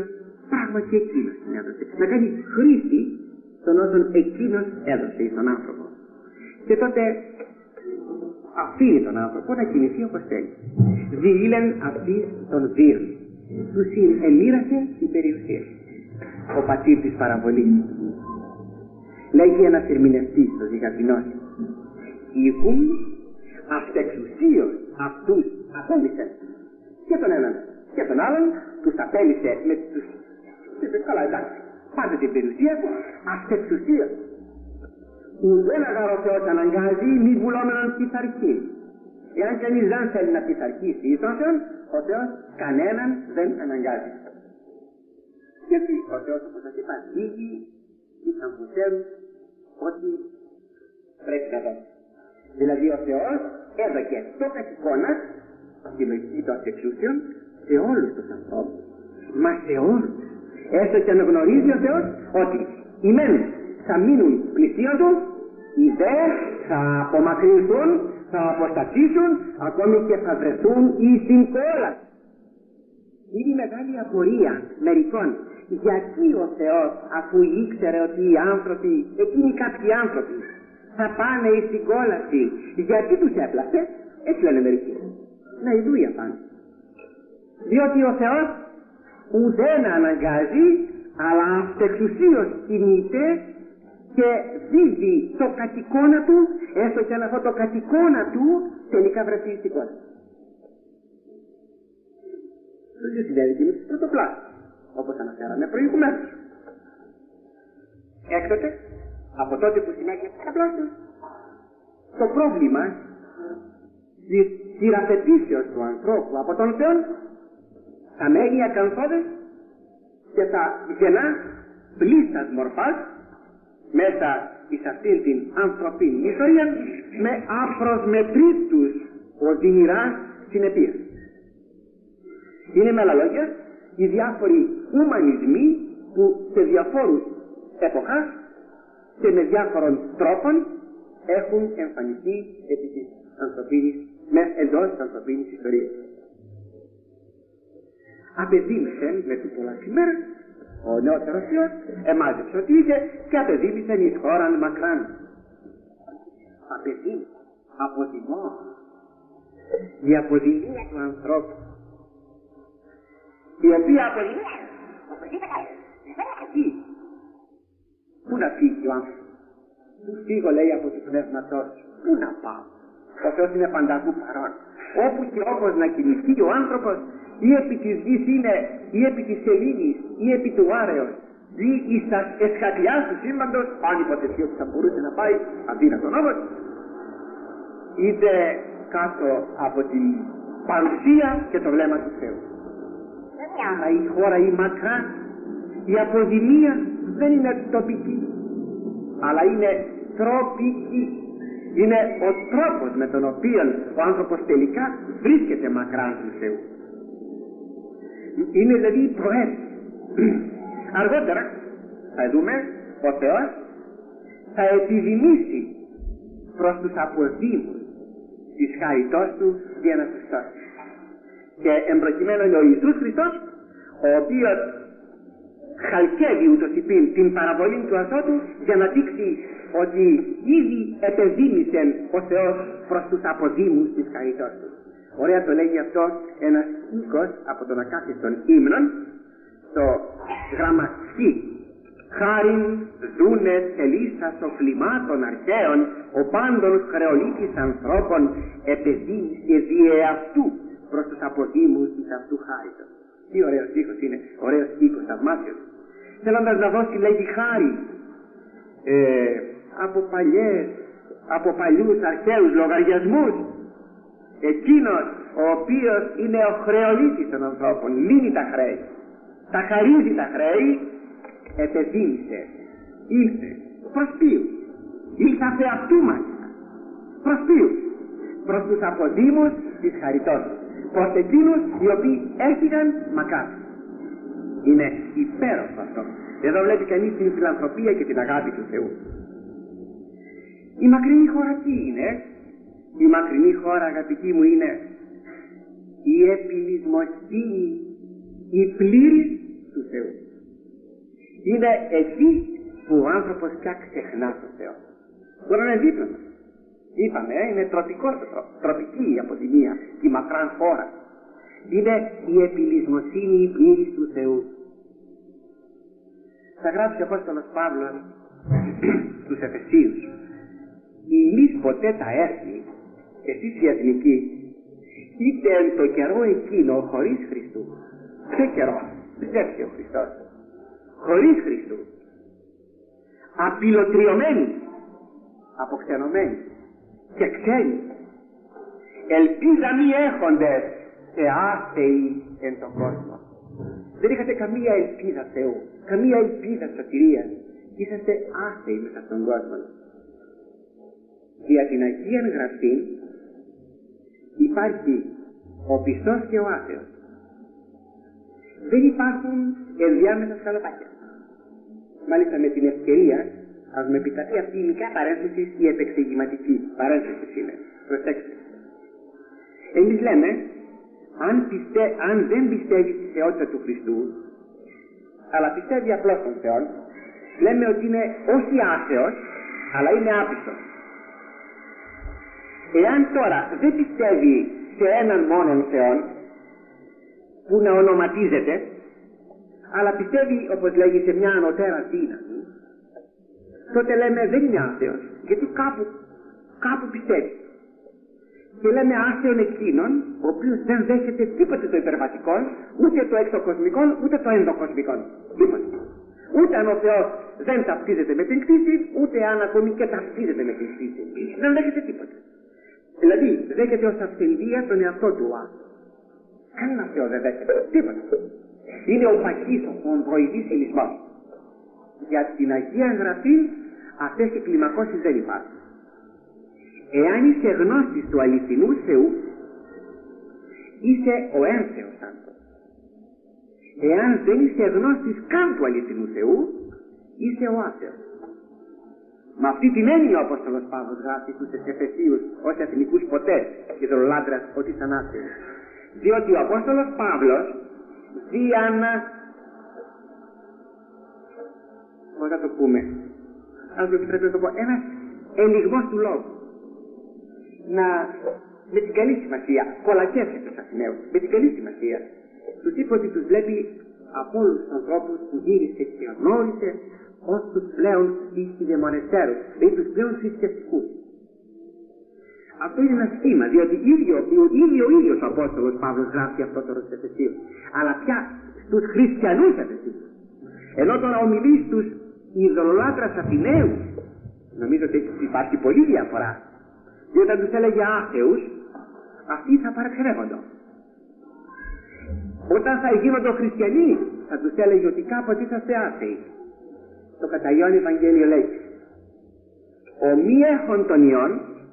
πράγματι εκείνος την έδωσε. Να κάνει χρήση των όσων εκείνος έδωσε στον άνθρωπο. Και τότε αφήνει τον άνθρωπο να κινηθεί όπως θέλει. Διήλεν αυτής των δίων. Του συνεμοίρασε την περιουσία. Ο πατήρ της παραβολής λέγει ένας ερμηνευτής, ο Ζυγαπινός, «Οικούν αυτεξουσίως αυτούς απέλησε και τον έναν και τον άλλον, τους απέλησε με τους... Καλά, εντάξει, πάτε την περιουσία του, αυτεξουσίως. Ουδέν αγαρό Θεός αναγκάζει μη βουλόμενον πειθαρχή. Εάν κανείς δεν θέλει να πειθαρχήσει εις τον Θεό, ο Θεός κανέναν δεν αναγκάζει. Γιατί ο Θεός, όπως σας είπα, δίγει εις αμφουσέρους ότι πρέπει να δώσει. Δηλαδή ο Θεός έδωκε το κατοικώνα, τη λογική των εξουσιών, σε όλους τους ανθρώπους. Μα σε όλους. Έστω και αναγνωρίζει ο Θεός ότι οι μεν θα μείνουν πλησίον του, οι δε θα απομακρυνθούν, θα αποστασίσουν, ακόμη και θα βρεθούν εις την κόλαση. Είναι η μεγάλη απορία μερικών. Γιατί ο Θεός, αφού ήξερε ότι οι άνθρωποι, εκείνοι κάποιοι άνθρωποι, θα πάνε εις την κόλαση, γιατί τους έπλασε? Έτσι λένε μερικοί. Να ειδού η απάντηση. Διότι ο Θεός ουδέν αναγκάζει, αλλά αυτεξουσίως κινείται και δίδει το κατοικώνα του, έστω και αν αυτό το κατοικώνα του τελικά βρεθεί στην κόλαση. Το ίδιο συνέβη και με τις πρωτοπλάσεις, όπως αναφέραμε προηγουμένως. Έκτοτε, από τότε που συνέχισε τις πρωτοπλάσεις, το πρόβλημα της χειραφετήσεως του ανθρώπου από τον Θεό θα μένει ακαθόδες και θα γεννά πλήστας μορφάς μέσα εις αυτήν την ανθρωπίνη ιστορία με απροσμετρήτους οδυνηράς συνεπίες. Είναι με άλλα λόγια οι διάφοροι ουμανισμοί που σε διαφόρους εποχάς και με διάφορων τρόπων έχουν εμφανιστεί επί της ανθρωπίνης, με εντός της ανθρωπίνης ιστορίας. Απεδίμησε με του πολλά σήμερα ο νεότερος Θεός, εμάζεψε ότι είχε και απεδίμησε εις χώραν μακράν. Απεδίμησε, αποδημώ, η αποδημία του ανθρώπου, η οποία αποδημία, εκεί, πού να φύγει ο άνθρωπος? Πού φύγω, λέει, από το πνεύματός σου? Πού να πάω? Ο Θεός είναι πανταχού παρόν. Όπου και όπως να κινηθεί ο άνθρωπος, ή επί της γης είναι, ή επί της σελήνης, ή επί του άρεως, ή εις τα εσχατιά του σύμπαντος, αν υποτεθεί ότι θα μπορούσε να πάει αδύνατον όμως, είτε κάτω από την παρουσία και το βλέμμα του Θεού. Αλλά η χώρα η μακρά, η αποδημία δεν είναι τοπική, αλλά είναι τροπική. Είναι ο τρόπος με τον οποίο ο άνθρωπος τελικά βρίσκεται μακράν του Θεού. Είναι δηλαδή η προαίρεση. Αργότερα θα δούμε ο Θεός θα επιδημήσει προς τους αποδήμους της χαριτός του για να τους σώσει. Και εμπροκειμένο είναι ο Ιησούς Χριστός, ο οποίος χαλκεύει ούτως υπήν την παραβολή του ασώτου για να δείξει ότι ήδη επεδήμησε ο Θεός προς τους αποδήμους της χαριτός του. Ωραία το λέγει αυτό ένας οίκος από τον ακάθιστον ύμνον, το γράμμα Χ. Χάριν δούνε τελίσσας οφλημάτων αρχαίων, ο πάντων χρεολίτης ανθρώπων επεδήμησε δι' εαυτού προς τους αποδήμους της αυτού χάριτος. Τι ωραίος οίκος είναι, ωραίος οίκος, θαυμάσιος. Θέλοντας να δώσει, λέγει, χάρη ε, από παλιές, από παλιούς αρχαίους λογαριασμούς, εκείνος ο οποίος είναι ο χρεολίτης των ανθρώπων, λύνει τα χρέη, τα χαρίζει τα χρέη, επεδήμησε, ήλθε προς ποιους? Ήλθε αφ' εαυτού μας, προς ποιους? Προς τους αποδήμους της χαριτός, προς εκείνους οι οποίοι έφυγαν μακάρι. Είναι υπέροχο αυτό. Εδώ βλέπει κανείς την φιλανθρωπία και την αγάπη του Θεού. Η μακρινή χώρα τι είναι? Η μακρινή χώρα, αγαπητοί μου, είναι η επιλυσμοσύνη, η πλήρης του Θεού. Είναι εκεί που ο άνθρωπος πια ξεχνά τον Θεό. Μπορεί να είναι δίπλα μας. Είπαμε, ε, είναι τροπικό, τροπική από τη μία τη μακράν χώρα. Είναι η επιλυσμοσύνη η πλήρης του Θεού. Θα γράψει ο Απόστολος Παύλος στους Εφεσίους: «Ημείς ποτέ τα έθνη, εσείς οι εθνικοί, είτε εν το καιρό εκείνο χωρίς Χριστού». Ποιο καιρό? Ψεύτηκε ο Χριστός. Χωρίς Χριστού. Απειλοτριωμένοι, αποξενωμένοι και ξένοι, ελπίζα μη έχοντες και άθεοι εν τον κόσμο. Δεν είχατε καμία ελπίδα Θεού, καμία ελπίδα σωτηρίας. Είσαστε άθεοι μέσα στον κόσμο. Δια την Αγία Γραφή υπάρχει ο πιστός και ο άθεος. Δεν υπάρχουν ενδιάμεσα σκαλοπάτια. Μάλιστα με την ευκαιρία, ας με επιταθεί αυτή η μικρά παρένθεση, η επεξηγηματική παρένθεση είναι. Προσέξτε. Εμείς λέμε, αν, πιστε, αν δεν πιστεύει στη θεότητα του Χριστού, αλλά πιστεύει απλώς τον Θεό, λέμε ότι είναι όχι άθεος, αλλά είναι άπιστος. Εάν τώρα δεν πιστεύει σε έναν μόνον Θεό, που να ονοματίζεται, αλλά πιστεύει, όπως λέγει, σε μια ανωτέρα δύναμη, τότε λέμε δεν είναι άθεος, γιατί κάπου, κάπου πιστεύει. Και λέμε άθεον εκείνον, ο οποίος δεν δέχεται τίποτε το υπερβατικό, ούτε το εξωκοσμικό, ούτε το ενδοκοσμικό. Τίποτε. Ούτε αν ο Θεός δεν ταυτίζεται με την κτήση, ούτε αν ακόμη και ταυτίζεται με την κτήση. Δεν δέχεται τίποτε. Δηλαδή, δέχεται ως αυθεντία τον εαυτό του άθεο. Κανένα Θεό δεν δέχεται τίποτα. Είναι ο παχής, ο χονδροειδής ηλισμός. Για την Αγία Γραφή αυτές οι κλιμακώσεις δεν υπάρχουν. Εάν είσαι γνώστης του αληθινού Θεού, είσαι ο ένθεος άνθρωπος. Εάν δεν είσαι γνώστης καν του αληθινού Θεού, είσαι ο άθεος. Με αυτή την έννοια ο Απόστολος Παύλος γράφει στους Εφεσίους ως εθνικούς ποτέ και δολολάτρας ότι ήταν άθεος. Διότι ο Απόστολος Παύλος ζει ανά, πώς θα το πούμε, ας το επιτρέπετε να το πω, ένας ελιγμός του λόγου. Να, με την καλή σημασία, κολακεύσει τους Αθηναίους, με την καλή σημασία. Τους είπε ότι τους βλέπει από όλους τους ανθρώπους που γύρισε και γνώρισε ως τους πλέον πιστιδαιμονευτέρους, δηλαδή τους πλέον θρησκευτικούς. Αυτό είναι ένα σχήμα, διότι ίδιο, ίδιο ο ίδιος ο Απόστολος Παύλος γράφει αυτό το στους Εφεσίους, αλλά πια στους χριστιανούς Εφεσίους. Ενώ τώρα ομιλεί στους ειδωλολάτρας Αθηναίους, νομίζω ότι υπάρχει πολλή διαφορά. Και όταν τους έλεγε άθεους, αυτοί θα παραξενεύονταν. Όταν θα γίνονται χριστιανοί, θα τους έλεγε ότι κάποτε είσαστε άθεοι. Το κατά Ιωάννη Ευαγγέλιο λέει: ο μη έχων των ιών,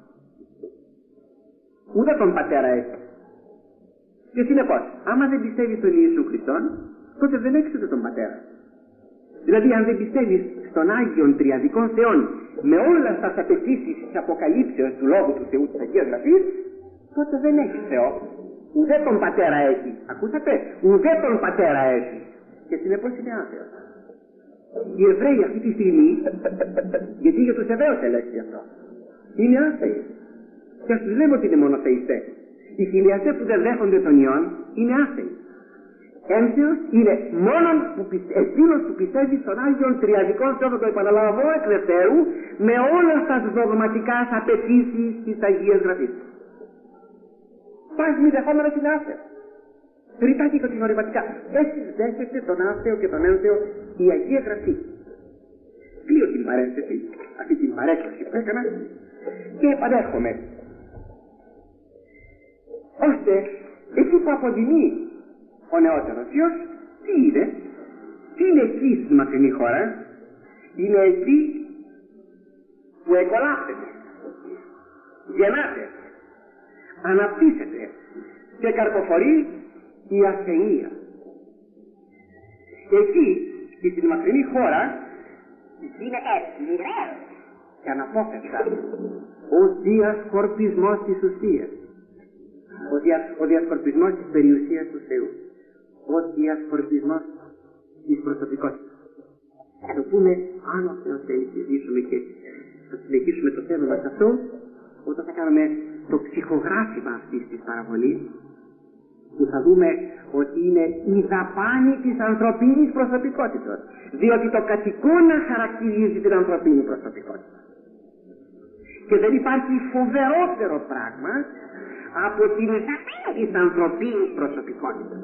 ούτε τον πατέρα έχει. Και συνεπώς, άμα δεν πιστεύεις στον Ιησού Χριστόν, τότε δεν έχεις ούτε τον πατέρα. Δηλαδή, αν δεν πιστεύεις στον Άγιον Τριαδικών Θεών με όλα τα απαιτήσεις της αποκαλύψεως του Λόγου του Θεού της Αγίας Γραφής, τότε δεν έχεις Θεό. Ουδέ τον πατέρα έχει. Ακούσατε, ουδέ τον πατέρα έχει. Και συνεπώς είναι άθεος. Οι Εβραίοι αυτή τη στιγμή, γιατί για τους Εβραίους ελέγχει αυτό, είναι άθεοι. Και ας τους λέμε ότι είναι μονοθεϊστές. Οι χιλιαστές που δεν δέχονται τον Υιόν είναι άθεοι. Ένθεος είναι μόνον που πιστε... εκείνος που πιστεύει στον Άγιον Τριαδικών Θεό, θα το επαναλάβω εκ δευτέρου, με όλα τα δογματικά απαιτήσεις της Αγίας Γραφής. Πας μη δεχόμενος είναι άθεος. Ρητά και κατηγορηματικά. Έτσι δέχεται τον άθεο και τον ένθεο η Αγία Γραφή. Κλείω την παρένθεση, αυτή την παρέκκληση που έκανα, και επανέρχομαι. Ώστε εκεί που αποδεινεί ο νεότερος Υιός, τι είναι, τι είναι εκεί στη μακρινή χώρα, είναι εκεί που εγκολάφτεται, γεννάται, αναπτύσσεται και καρποφορεί η αθεία. Εκεί, στη μακρινή χώρα, γίνεται μοιραίο και αναπόφευκτα ο διασκορπισμός της ουσίας, ο, δια, ο διασκορπισμός της περιουσίας του Θεού, ο διασκορπισμός της προσωπικότητας. Θα το πούμε αν ο Θεός θέλει συζητήσουμε και θα συνεχίσουμε το θέμα μας αυτό όταν θα κάνουμε το ψυχογράφημα αυτής της παραβολής, που θα δούμε ότι είναι η δαπάνη της ανθρωπίνης προσωπικότητας, διότι το κατοικώνα χαρακτηρίζει την ανθρωπίνη προσωπικότητα. Και δεν υπάρχει φοβερότερο πράγμα από την δαπάνη της ανθρωπίνης προσωπικότητας.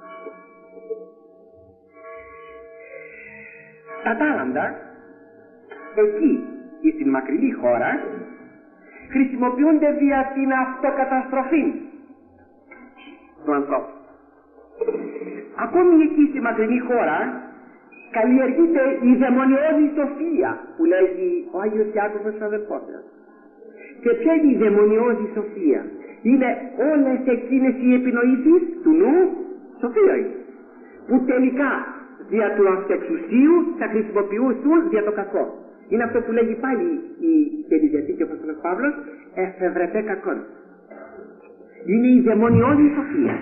Τα τάλαντα εκεί ή στην μακρινή χώρα χρησιμοποιούνται δια την αυτοκαταστροφή του ανθρώπου. Ακόμη εκεί στη μακρινή χώρα καλλιεργείται η δαιμονιώδη σοφία που λέγει ο Άγιος Ιάκωβος ο αδελφός μας. Και ποια είναι η δαιμονιώδη σοφία? Είναι όλες εκείνες οι επινοήσεις του νου, σοφία είναι, που τελικά δια του αυτεξουσίου θα χρησιμοποιούν για το κακό. Είναι αυτό που λέγει πάλι η Καινή Διαθήκη ο Απόστολος Παύλος, εφευρετέ κακόν. Είναι η δαιμονιώδη σοφία.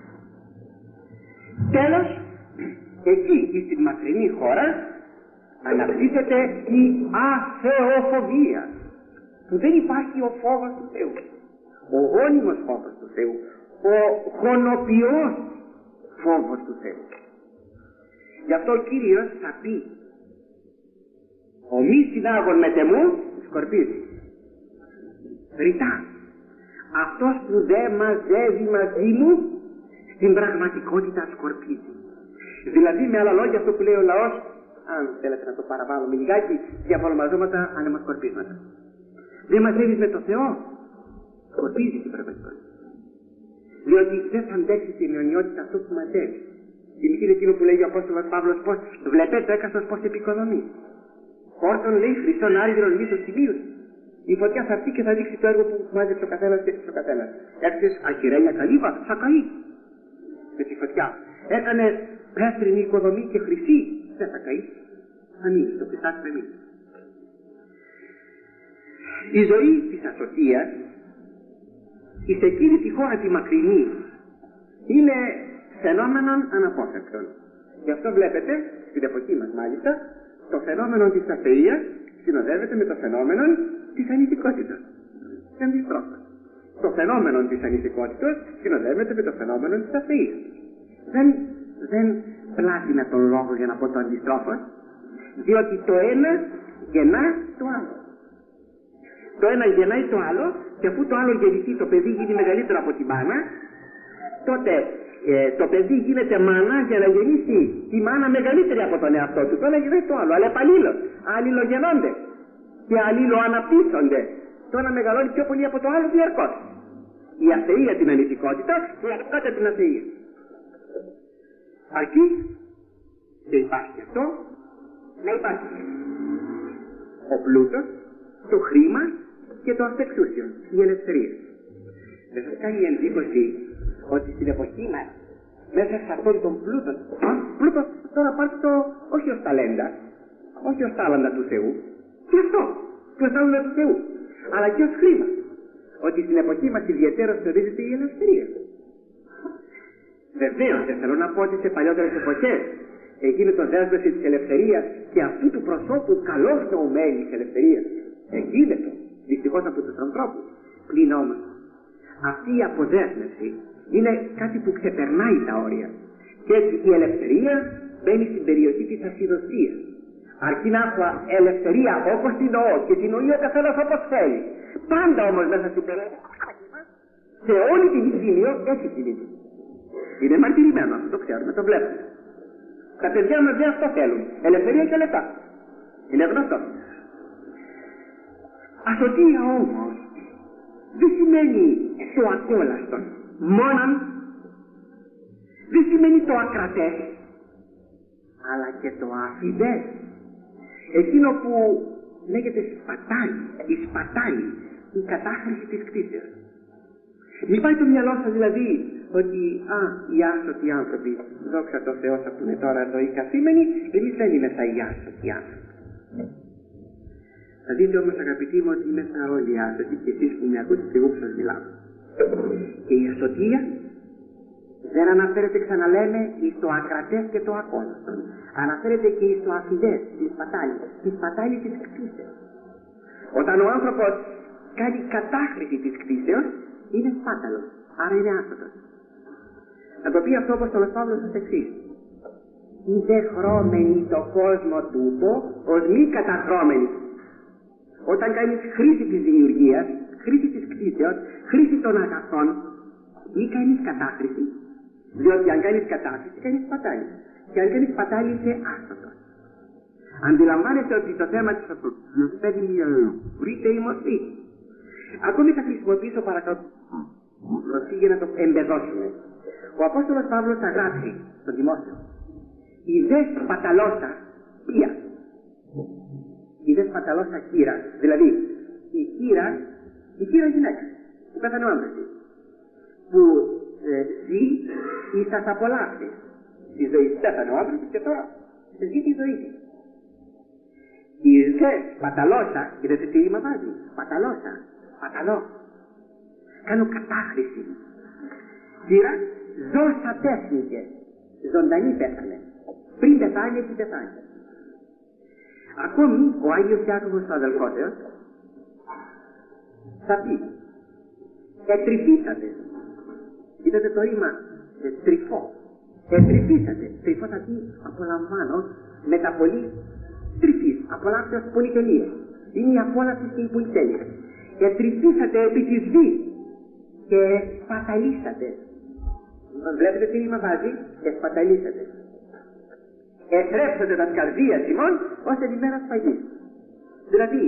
Τέλος, εκεί στην μακρινή χώρα αναπτύσσεται η αθεοφοβία, που δεν υπάρχει ο φόβος του Θεού, ο γόνιμος φόβος του Θεού, ο γονοποιός φόβος του Θεού. Γι' αυτό ο Κύριος θα πει, ο μη συνάγων μετεμού σκορπίζει. Ρητά, αυτός που δεν μαζεύει μαζί μου στην πραγματικότητα σκορπίζει. Δηλαδή με άλλα λόγια αυτό που λέει ο λαός, αν θέλετε να το παραβάλουμε λιγάκι, διαβολομαζώματα ανεμοσκορπίσματα. Δεν μαζεύεις με το Θεό, σκορπίζει την πραγματικότητα. Διότι δεν θα αντέξει την αιωνιότητα αυτό που μαζεύει. Θυμηθείτε εκείνο που λέγει ο Απόστολος Παύλος, πως βλέπετε το έκαστος πως επικοδομεί. Όρθον λέει χρυσόν άργυρον λύσος τιμίους. Η φωτιά θα έρθει και θα δείξει το έργο που μάζεψε ο καθένας και έφτιαξε ο καθένας. Έρθεις αχυρένια καλύβα, θα καεί με τη φωτιά. Έκανε πέτρινη οικοδομή και χρυσή, δεν θα καεί. Θα μείνει, το πιστάς θα μείνει. Η ζωή της ασωτείας σε εκείνη τη χώρα τη μακρινή είναι φαινόμενον αναπόφευκτον. Γι' αυτό βλέπετε, στην εποχή μας μάλιστα, το φαινόμενο της αθείας συνοδεύεται με το φαινόμενο της ανηθικότητας. Και αντιστρόφως. Το φαινόμενο της ανηθικότητας συνοδεύεται με το φαινόμενο της αθείας. Δεν, δεν πλάττει με τον λόγο για να πω το αντιστρόφως, διότι το ένα γεννά το άλλο. Το ένα γεννάει το άλλο, και αφού το άλλο γεννηθεί, το παιδί γίνει μεγαλύτερο από την μάνα, τότε ε, το παιδί γίνεται μάνα για να γεννήσει τη μάνα μεγαλύτερη από τον εαυτό του. Το ένα γεννάει το άλλο, αλλά επαλλήλως. Αλληλογεννώνται και αλληλοαναπτύσσονται. Το ένα μεγαλώνει πιο πολύ από το άλλο διαρκώς. Η αθεία την ανηθικότητα, η ανηθικότητα την αθεία. Αρκεί και υπάρχει αυτό, να υπάρχει ο πλούτος, το χρήμα και το αυτεξούσιο, η ελευθερία. Δεν σας κάνει εντύπωση ότι στην εποχή μας, μέσα σε αυτόν τον πλούτο, πλούτο τώρα πάρτε το όχι ως ταλέντα, όχι ως τάλαντα του Θεού, και αυτό, και ως τάλαντα του Θεού, αλλά και ως χρήμα. Ότι στην εποχή μας ιδιαίτερα θεωρίζεται η ελευθερία. Βεβαίως, δεν θέλω να πω ότι σε παλιότερες εποχές έγινε το δέσμευση της ελευθερίας και αυτού του προσώπου καλώς νοουμένη της ελευθερίας. Εγίνεται, δυστυχώς από τους ανθρώπους. Πλην όμως, αυτή η αποδέσμευση είναι κάτι που ξεπερνάει τα όρια. Και έτσι η ελευθερία μπαίνει στην περιοχή της ασυδοσίας. Αρκεί να έχω ελευθερία όπως την νοώ και την νοεί ο καθένας όπως θέλει. Πάντα όμως μέσα στην περιοχή, σε όλη την Ιδίνιο έτσι κινείται. Είναι μαρτυρημένο αυτό, το ξέρουμε, το βλέπουμε. Τα παιδιά μας δεν αυτό θέλουν. Ελευθερία και λεφτά. Είναι γνωστό. Ασωτεία όμως δεν σημαίνει το ακόλαστον. Μόνον δεν σημαίνει το ακρατές, αλλά και το αφιδές. Εκείνο που λέγεται σπατάλη, η σπατάλη, η κατάχρηση της κτήσεως. Μη πάει το μυαλό σας δηλαδή ότι α, οι άσωτοι άνθρωποι, δόξα τω Θεώ θα πούνε τώρα εδώ οι καθήμενοι, εμείς δεν είμαστε οι άσωτοι άνθρωποι. Θα δείτε όμως αγαπητοί μου ότι είμαστε όλοι άσωτοι και εσείς που με ακούτε και εγώ που σας μιλάω. Και η ασωτεία Δεν αναφέρεται, ξαναλέμε, εις το ακρατές και το ακόλουθον. Αναφέρεται και εις το αφιδές, τη σπατάλη, τη σπατάλη της κτήσεως. Όταν ο άνθρωπος κάνει κατάχρηση της κτήσεως, είναι σπάταλος, άρα είναι άστατος. Θα το πει αυτό ο Απόστολος Παύλος ως εξής. «Είδε χρώμενοι το κόσμο τούτο, ως μη καταχρώμενοι». Όταν κάνεις χρήση της δημιουργίας, χρήση της κτήσεως, χρήση των αγαθών, ή κάνεις κατάχρηση, διότι αν κάνεις κατάχρηση, κάνεις σπατάλη. Και αν κάνεις σπατάλη, είσαι άστατος. Αντιλαμβάνεστε ότι το θέμα της αυτοκίνησης παίρνει μια ευρύτερη μορφή. Ακόμη θα χρησιμοποιήσω παρακάτω μορφή για να το εμπεδώσουμε. Ο Απόστολος Παύλος θα γράψει στον Τιμόθεο: «Η δε σπαταλώσα ποια, η δε σπαταλώσα χείρα», δηλαδή η χείρα, η χείρα γυναίκα, που πέθανε ο άντρας της, που ε, ζει εις τας απολαύσεις της ζωής. Πέθανε ο άντρας της και τώρα ζει τη ζωή της. Η δε σπαταλώσα, είδατε τι ρήμα βάζει, σπαταλώσα, σπαταλώ, κάνω κατάχρηση. Χείρα, ζώσα τέχνηκε, ζωντανή πέθανε. Πριν πεθάνει, έχει πεθάνει. Ακόμη ο Άγιος Ιάκωβος ο αδελφότερος θα πει: «Ετρυφήσατε». Είδατε το ρήμα ε, τρυφό. Ετρυφήσατε. Τρυφό θα πει απολαμβάνω με τα πολύ τρυφής. Απολαύσεως πολυτελείας. Είναι η απόλαυση και η πολυτέλεια. Ετρυφήσατε επί της γης και σπαταλήσατε. Βλέπετε τι ρήμα βάζει, εσπαταλήσατε. Εθρέψατε τα καρδίας ημών ως εν ημέρα σφαγής. Δηλαδή,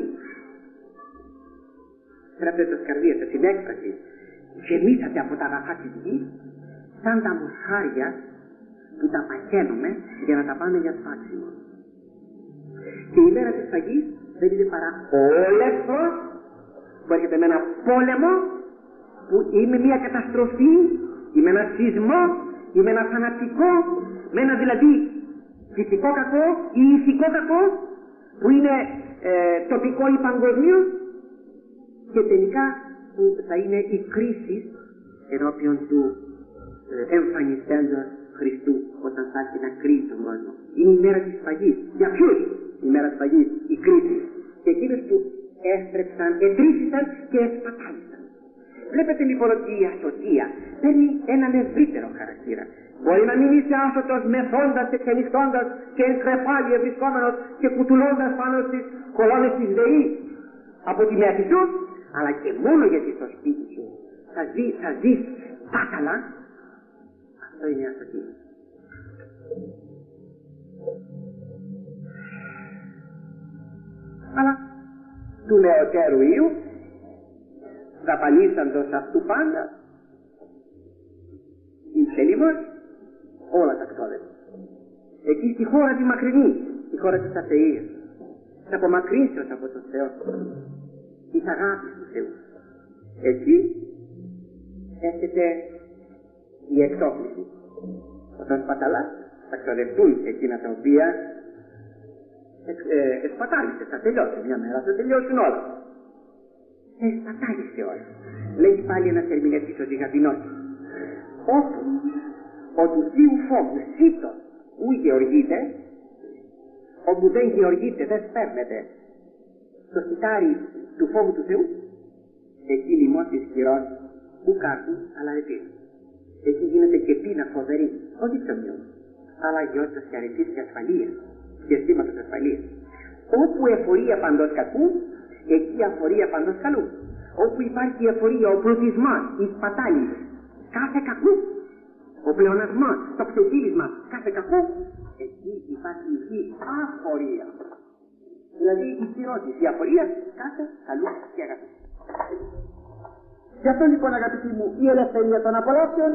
θρέψατε τα καρδίας σας, την έκφραση, γεμίσατε από τα αγαθά της γης, σαν τα μοσχάρια που τα παχαίνουμε για να τα πάμε για σφάξιμο. Και η ημέρα της σφαγής δεν είναι παρά ο εύθρος που έρχεται με ένα πόλεμο, που είναι μια καταστροφή, ή με ένα σεισμό, ή με ένα θανατικό, με ένα δηλαδή φυσικό κακό ή ηθικό κακό, που είναι ε, τοπικό ή παγκοσμίω, και τελικά που θα είναι η κρίση ενώπιον του ε, εμφανιστέντος Χριστού, όταν θα έρθει να κρίνει τον κόσμο. Είναι η μέρα της σφαγής. Για ποιους η μέρα της σφαγής, η κρίση? Και εκείνους που έστρεψαν, ετρύφησαν και εσπατάλησαν. Βλέπετε λοιπόν ότι η ασωτεία παίρνει έναν ευρύτερο χαρακτήρα. Μπορεί να μην είσαι άσωτος μεθώντας και ξενυχτώντας και εν κρεπάλι βρισκόμενος και κουτουλώντας πάνω στις κολόνες της ΔΕΗ από τη μέθη σου, αλλά και μόνο γιατί στο σπίτι σου θα, ζει, θα ζεις πάταλα. Αυτό είναι η ασωτεία. Αλλά του νεωτέρου Ιου, δαπανίσαντος αυτού πάντα, ήρθε λίμος, όλα τα κτώδες. Εκεί στη χώρα τη μακρινή, η χώρα της αθείας, της απομακρύνσεως από τον Θεό, της αγάπης του Θεού. Εκεί έρχεται η εξόφληση. Όταν σπαταλάς, θα ξοδευτούν εκείνα τα οποία ε, εσπατάλησες, θα τελειώσουν μια μέρα, θα τελειώσουν όλα. Εσπατάλησε όλα. Λέει πάλι ένας ερμηνευτής ο Ζυγαπινός: όπου ο του Θείου φόβου σύτος ου γεωργείται, όπου δεν γεωργείται, δεν σπέρνεται στο σιτάρι του φόβου του Θεού, εκεί λοιμός ισχυρός ου κάρτου αλλά επίσης. Εκεί γίνεται και πείνα φοβερή, όχι ψωμιού, αλλά αγιότητας και αρετής και ασφαλείας και αισθήματος ασφαλείας. Όπου εφορία παντός κακού, εκεί αφορία παντός καλού. Όπου υπάρχει εφορία, ο πλουτισμός, η σπατάλη κάθε κακού, ο πλεονασμός, το ξεφύλισμα κάθε κακού, εκεί υπάρχει η αφορία. Δηλαδή η χειρότηση, η αφορία κάθε καλού και αγαθού. Γι' αυτό λοιπόν αγαπητοί μου, η ελευθερία των απολαύσεων,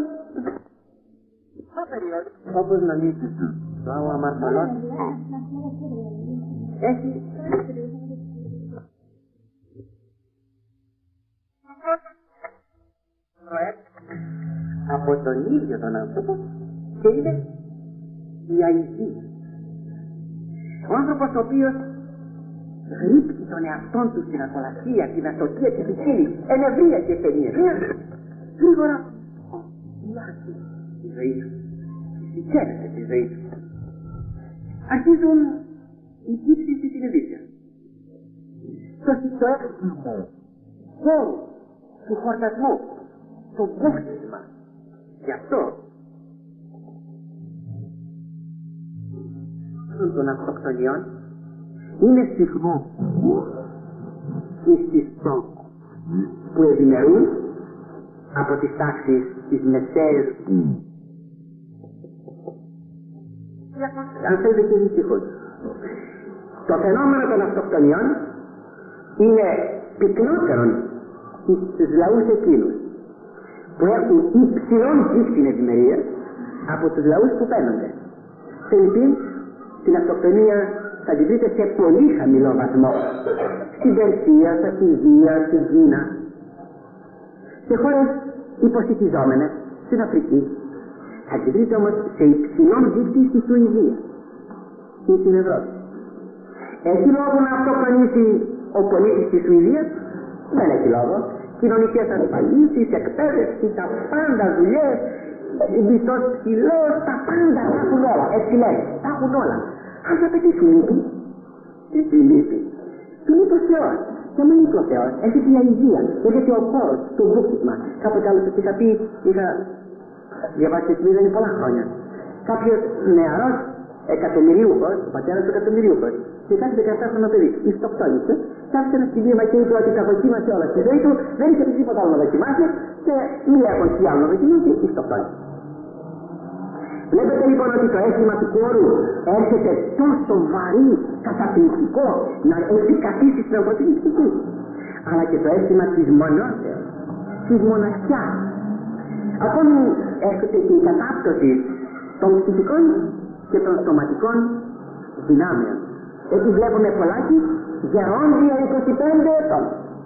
όπως να μην το άγω αμαρτωλός, έχει από τον ίδιο τον άνθρωπο και είναι η αηδία. Ο άνθρωπος ο οποίος γρύπτει τον εαυτόν του στην ακολαθία, την ασωτία της δικήνης, εν ευρεία και πενιερία, γρήγορα διάχει ζωή του. Συγχαίρεται τη ζωή του. Αρχίζουν οι κύψεις της συνειδήσεως. Το συστοεύσιμο χώρου του χορτασμού, το βούχτισμα. Γι' αυτό των αυτοκτονιών είναι συχνό ιστιστό που ευημερούν από τις τάξεις της μεσαίας. Αν θέλετε και δυστυχώς, το φαινόμενο των αυτοκτονιών είναι πυκνότερο στους λαούς εκείνους που έχουν υψηλόν δίκτυν ευημερίας από τους λαούς που παίρνονται. Φερρυπίν, την αυτοκτονία θα την βρείτε σε πολύ χαμηλό βαθμό. Στην Περσία, στα Ινδία, στην Κίνα, σε χώρες υποσυτιζόμενες, στην Αφρική. Θα την βρείτε όμως σε υψηλόν δίκτυ στη Σουηδία ή στην Ευρώπη. Έχει λόγο να αυτοκτονήσει ο πολίτης της Σουηδίας? Δεν έχει λόγο. Κοινωνικές ασφαλίσεις, εκπαίδευση, τα πάντα, δουλειές, μισθός ψηλός, τα πάντα τα έχουν όλα. Έτσι λέει, τα έχουν όλα. Αν θα πετύχει λύπη, τι τι λύπη. Του λείπει ο Θεός. Και μην λείπει ο Θεός. Έχετε η αηδία, έχετε ο χώρος, το βούχτισμα. Κάποτε άλλο σας είχα πει, είχα διαβάσει τη μήνυ πολλά χρόνια. Κάποιος νεαρός εκατομμυριούχος, ο πατέρας του εκατομμυριούχος, και κάτι δεκαεπτά χρονών παιδί, ιστοκτόνησε, και άφησε ένα στιγμίωμα και είπε ότι τα δοκίμασε όλα στη ζωή του, δεν είχε τίποτα άλλο να δοκιμάσει και μη έχουν τι άλλο να δοκιμάσει, ιστοκτόνησε. Βλέπετε λοιπόν ότι το αίσθημα του χώρου έρχεται τόσο βαρύ, καταπληκτικό, να επικαθίσει στην ανθρωπίνη ψυχή. Αλλά και το αίσθημα της μονότητας, της μοναξιάς. Ακόμη έρχεται και η κατάπτωση των ψυχικών και των σωματικών δυνάμεων. Έτσι βλέπουμε πολλάκι γερόντια είκοσι πέντε ετών.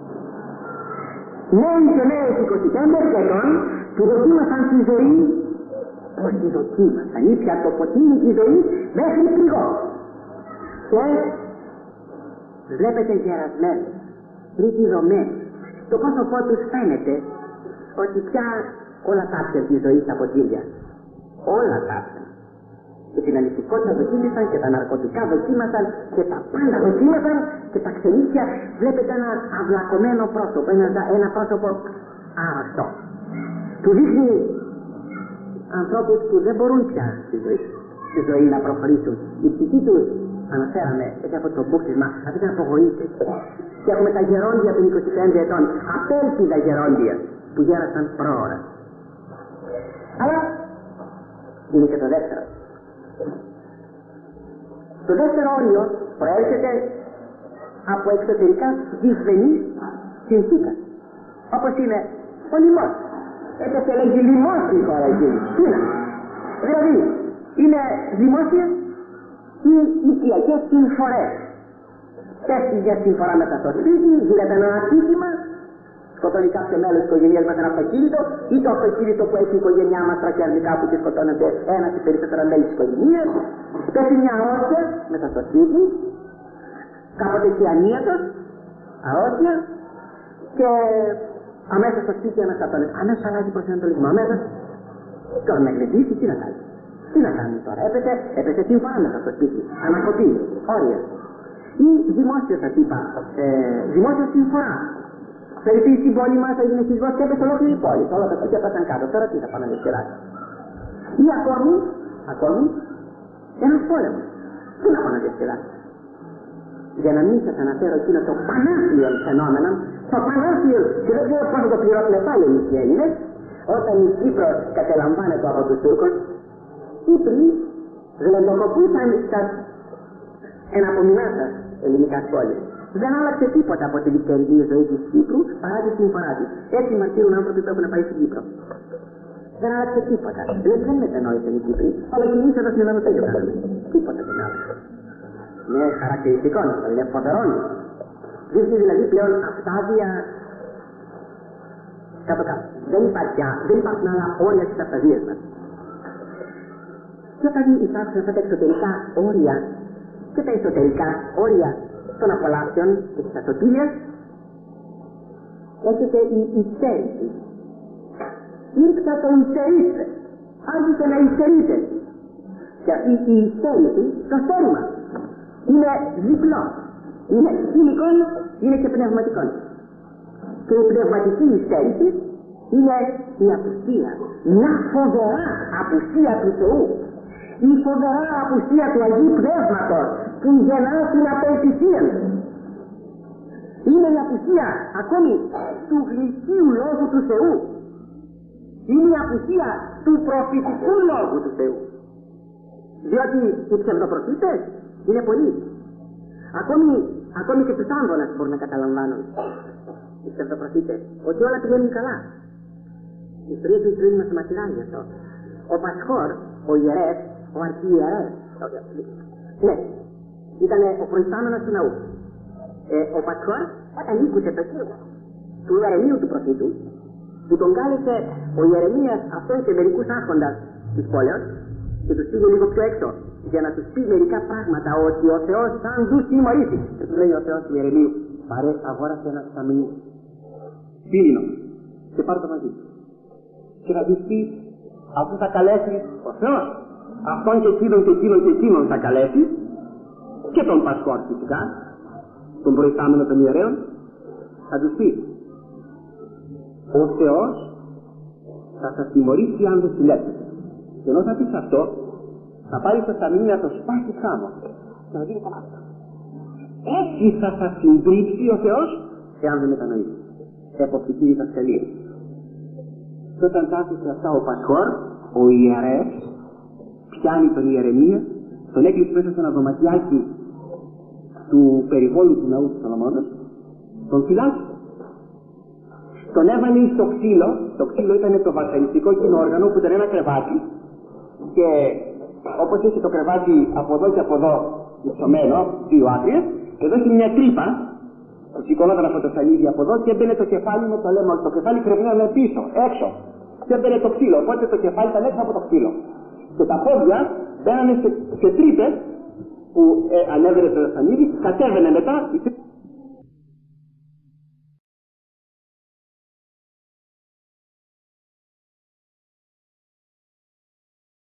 Νέοι και νέες είκοσι πέντε ετών που δοκίμασαν τη ζωή. Πώς τη δοκίμασαν, ήπια το ποτήρι τη ζωή μέχρι πληγό. Και βλέπετε γερασμένοι, ρητιδωμένοι. Το πρόσωπό τους φαίνεται ότι πια όλα τάψαν τη ζωή στα ποτήρια. Όλα τάψαν. Και την αληθικότητα δοκίμασαν και τα ναρκωτικά δοκίμασαν και τα πάντα δοκίμασαν και τα ξενύχια. Βλέπετε ένα αυλακωμένο πρόσωπο, ένα, ένα πρόσωπο άρρωστο. Του δείχνει ανθρώπους που δεν μπορούν πια στη ζωή, στη ζωή να προχωρήσουν. Η ψυχή τους, αναφέραμε, έχει αυτό το μπούχτισμα, αυτή την απογοήτευση. Και έχουμε τα γερόντια των είκοσι πέντε ετών, απέλπιδα γερόντια που γέρασαν πρόωρα. Αλλά είναι και το δεύτερο. Το δεύτερο όριο προέρχεται από εξωτερικά δυσμενείς συνθήκες, όπως είναι ο λοιμός. Έπεσε λέγει λοιμός η χώρα εκείνη. Τι είναι? Δηλαδή είναι δημόσιες ή οικιακές συμφορές. Πέφτει για συμφορά μέσα στο σπίτι, γίνεται ένα ατύχημα, σκοτώνει κάποιο μέλος της οικογένειας μας ένα αυτοκίνητο, ή το αυτοκίνητο που έχει η οικογένειά μας τραχιαρνικά που και σκοτώνεται ένα ή περισσότερα μέλη της οικογένειας. Πέφτει μια αρρώστια μέσα στο σπίτι, κάποτε και ανίατος, αρρώστια, και αμέσως στο σπίτι ένας κατώνεται. Αμέσως αλλάζει προσανατολισμό. Αμέσως τώρα να γλεντήσει, τι να κάνει. Τι να κάνει τώρα. Έπεσε, έπεσε συμφορά μέσα στο σπίτι. Ανακοπή, όρια. Ή δημόσιο θα είπα, ε, δημόσια συμφορά. Δηλαδή στην πόλη μας έγινε σεισμός και έπεσε ολόκληρη η πόλη. Όλα τα σπίτια πέσαν κάτω. Τώρα τι θα πάνε να διασκεδάσει. Ή ακόμη, ακόμη, ένας πόλεμος. Τι να πάνε να διασκεδάσει. Για να μην σας αναφέρω εκείνο το πανάθλιο φαινόμενο, το πανάθλιο, και δεν ξέρω πώς θα το πληρώσουν πάλι εμείς οι Έλληνες, όταν η Κύπρος κατελαμβάνεται από τους Τούρκους, οι Κύπροι γλεντοκοπούσαν στα εναπομεινά σας ελληνικά πόλεις. Δεν άλλαξε τίποτα από την νυχτερινή ζωή της Κύπρου παρά τη συμφορά της. Έτσι μαρτύρουν άνθρωποι που έχουν πάει στην Κύπρο. Δεν άλλαξε τίποτα. Δεν, δεν μετενόησαν οι Κύπροι, αλλά και εμείς εδώ στην Ελλάδα το ίδιο κάνουμε. Τίποτα δεν άλλαξε. Είναι χαρακτηριστικό, είναι φοβερό. Δείχνει δηλαδή πλέον αυτάδια κάτω κάτω. Δεν υπάρχει, δεν υπάρχουν άλλα όρια στις αυταδίες μας. Και όταν υπάρχουν αυτά τα εξωτερικά όρια και τα εσωτερικά όρια των απολαύσεων και της ασωτήριας, έρχεται η υστέρηση. Ήρθα το υστερήστε. άρχισε να υστερείται. Και αυτή η υστέρηση, το στέρημα, είναι διπλό. Είναι υλικών, είναι και πνευματικών. Και η πνευματική υστέρηση είναι η απουσία, μια φοβερά απουσία του Θεού. Η φοβερά απουσία του Αγίου Πνεύματος που γεννά την απελπισία. Είναι η απουσία ακόμη του γλυκίου λόγου του Θεού. Είναι η απουσία του προφητικού λόγου του Θεού. Διότι οι ψευδοπροφήτες είναι πολλοί. Ακόμη, ακόμη και τους άνδρονες μπορούν να καταλαμβάνουν οι ψευδοπροφήτες ότι όλα πηγαίνουν καλά. Η ιστορία του Ισραήλ μας μαρτυράει αυτό. Ο Πασχόρ, ο ιερεύς, ο αρχιερεύς, ναι, ήταν ο προϊστάμενος του ναού. Ε, ο Πασχόρ, όταν ήκουσε το κείμενο του Ιερεμίου του προφήτου, που τον κάλεσε ο Ιερεμίας αυτόν και μερικούς άρχοντας της πόλεως και τους πήγε λίγο πιο έξω για να τους πει μερικά πράγματα ότι ο Θεός θα τους τιμωρήσει. Και του λέει ο Θεός του Ιερεμίου, πάρε αγόρασε ένα σταμινί πύλινο και πάρε το μαζί και θα δεις τι, αφού θα καλέσει ο Θεός αυτόν και εκείνον και εκείνον και εκείνον θα καλέσει και τον Πασχόρ φυσικά, τον προϊστάμενο των ιερέων, θα τους πει, ο Θεός θα σας τιμωρήσει αν δεν συλλέξετε. Και ενώ θα πεις αυτό, θα πάρεις το σταμίνι να το σπάσεις χάμω και να γίνει κομμάτι. Έτσι θα σας συντρίψει ο Θεός εάν δεν μετανοήσει. Εποπτική διδασκαλία. Και όταν τα άκουσε αυτά ο Πασχόρ, ο ιερεύς, πιάνει τον Ιερεμία, τον έκλεισε μέσα σε ένα δωματιάκι του περιβόλου του ναού του Σολομώντος, τον φυλάξει. Τον έβαλε στο ξύλο, το ξύλο ήταν το βασανιστικό εκείνο όργανο που ήταν ένα κρεβάτι και όπως είχε το κρεβάτι από εδώ και από εδώ υψωμένο, δύο άκρες, και εδώ είχε μια τρύπα που σηκωνόταν από το σανίδι από εδώ και έμπαινε το κεφάλι με το λέμε, το κεφάλι κρεμνόταν πίσω, έξω και έμπαινε το ξύλο, οπότε το κεφάλι ήταν έξω από το ξύλο και τα πόδια μπαίνανε σε, σε τρύπες που ε, ανέβαινε το σανίδι, κατέβαινε μετά η τρύπα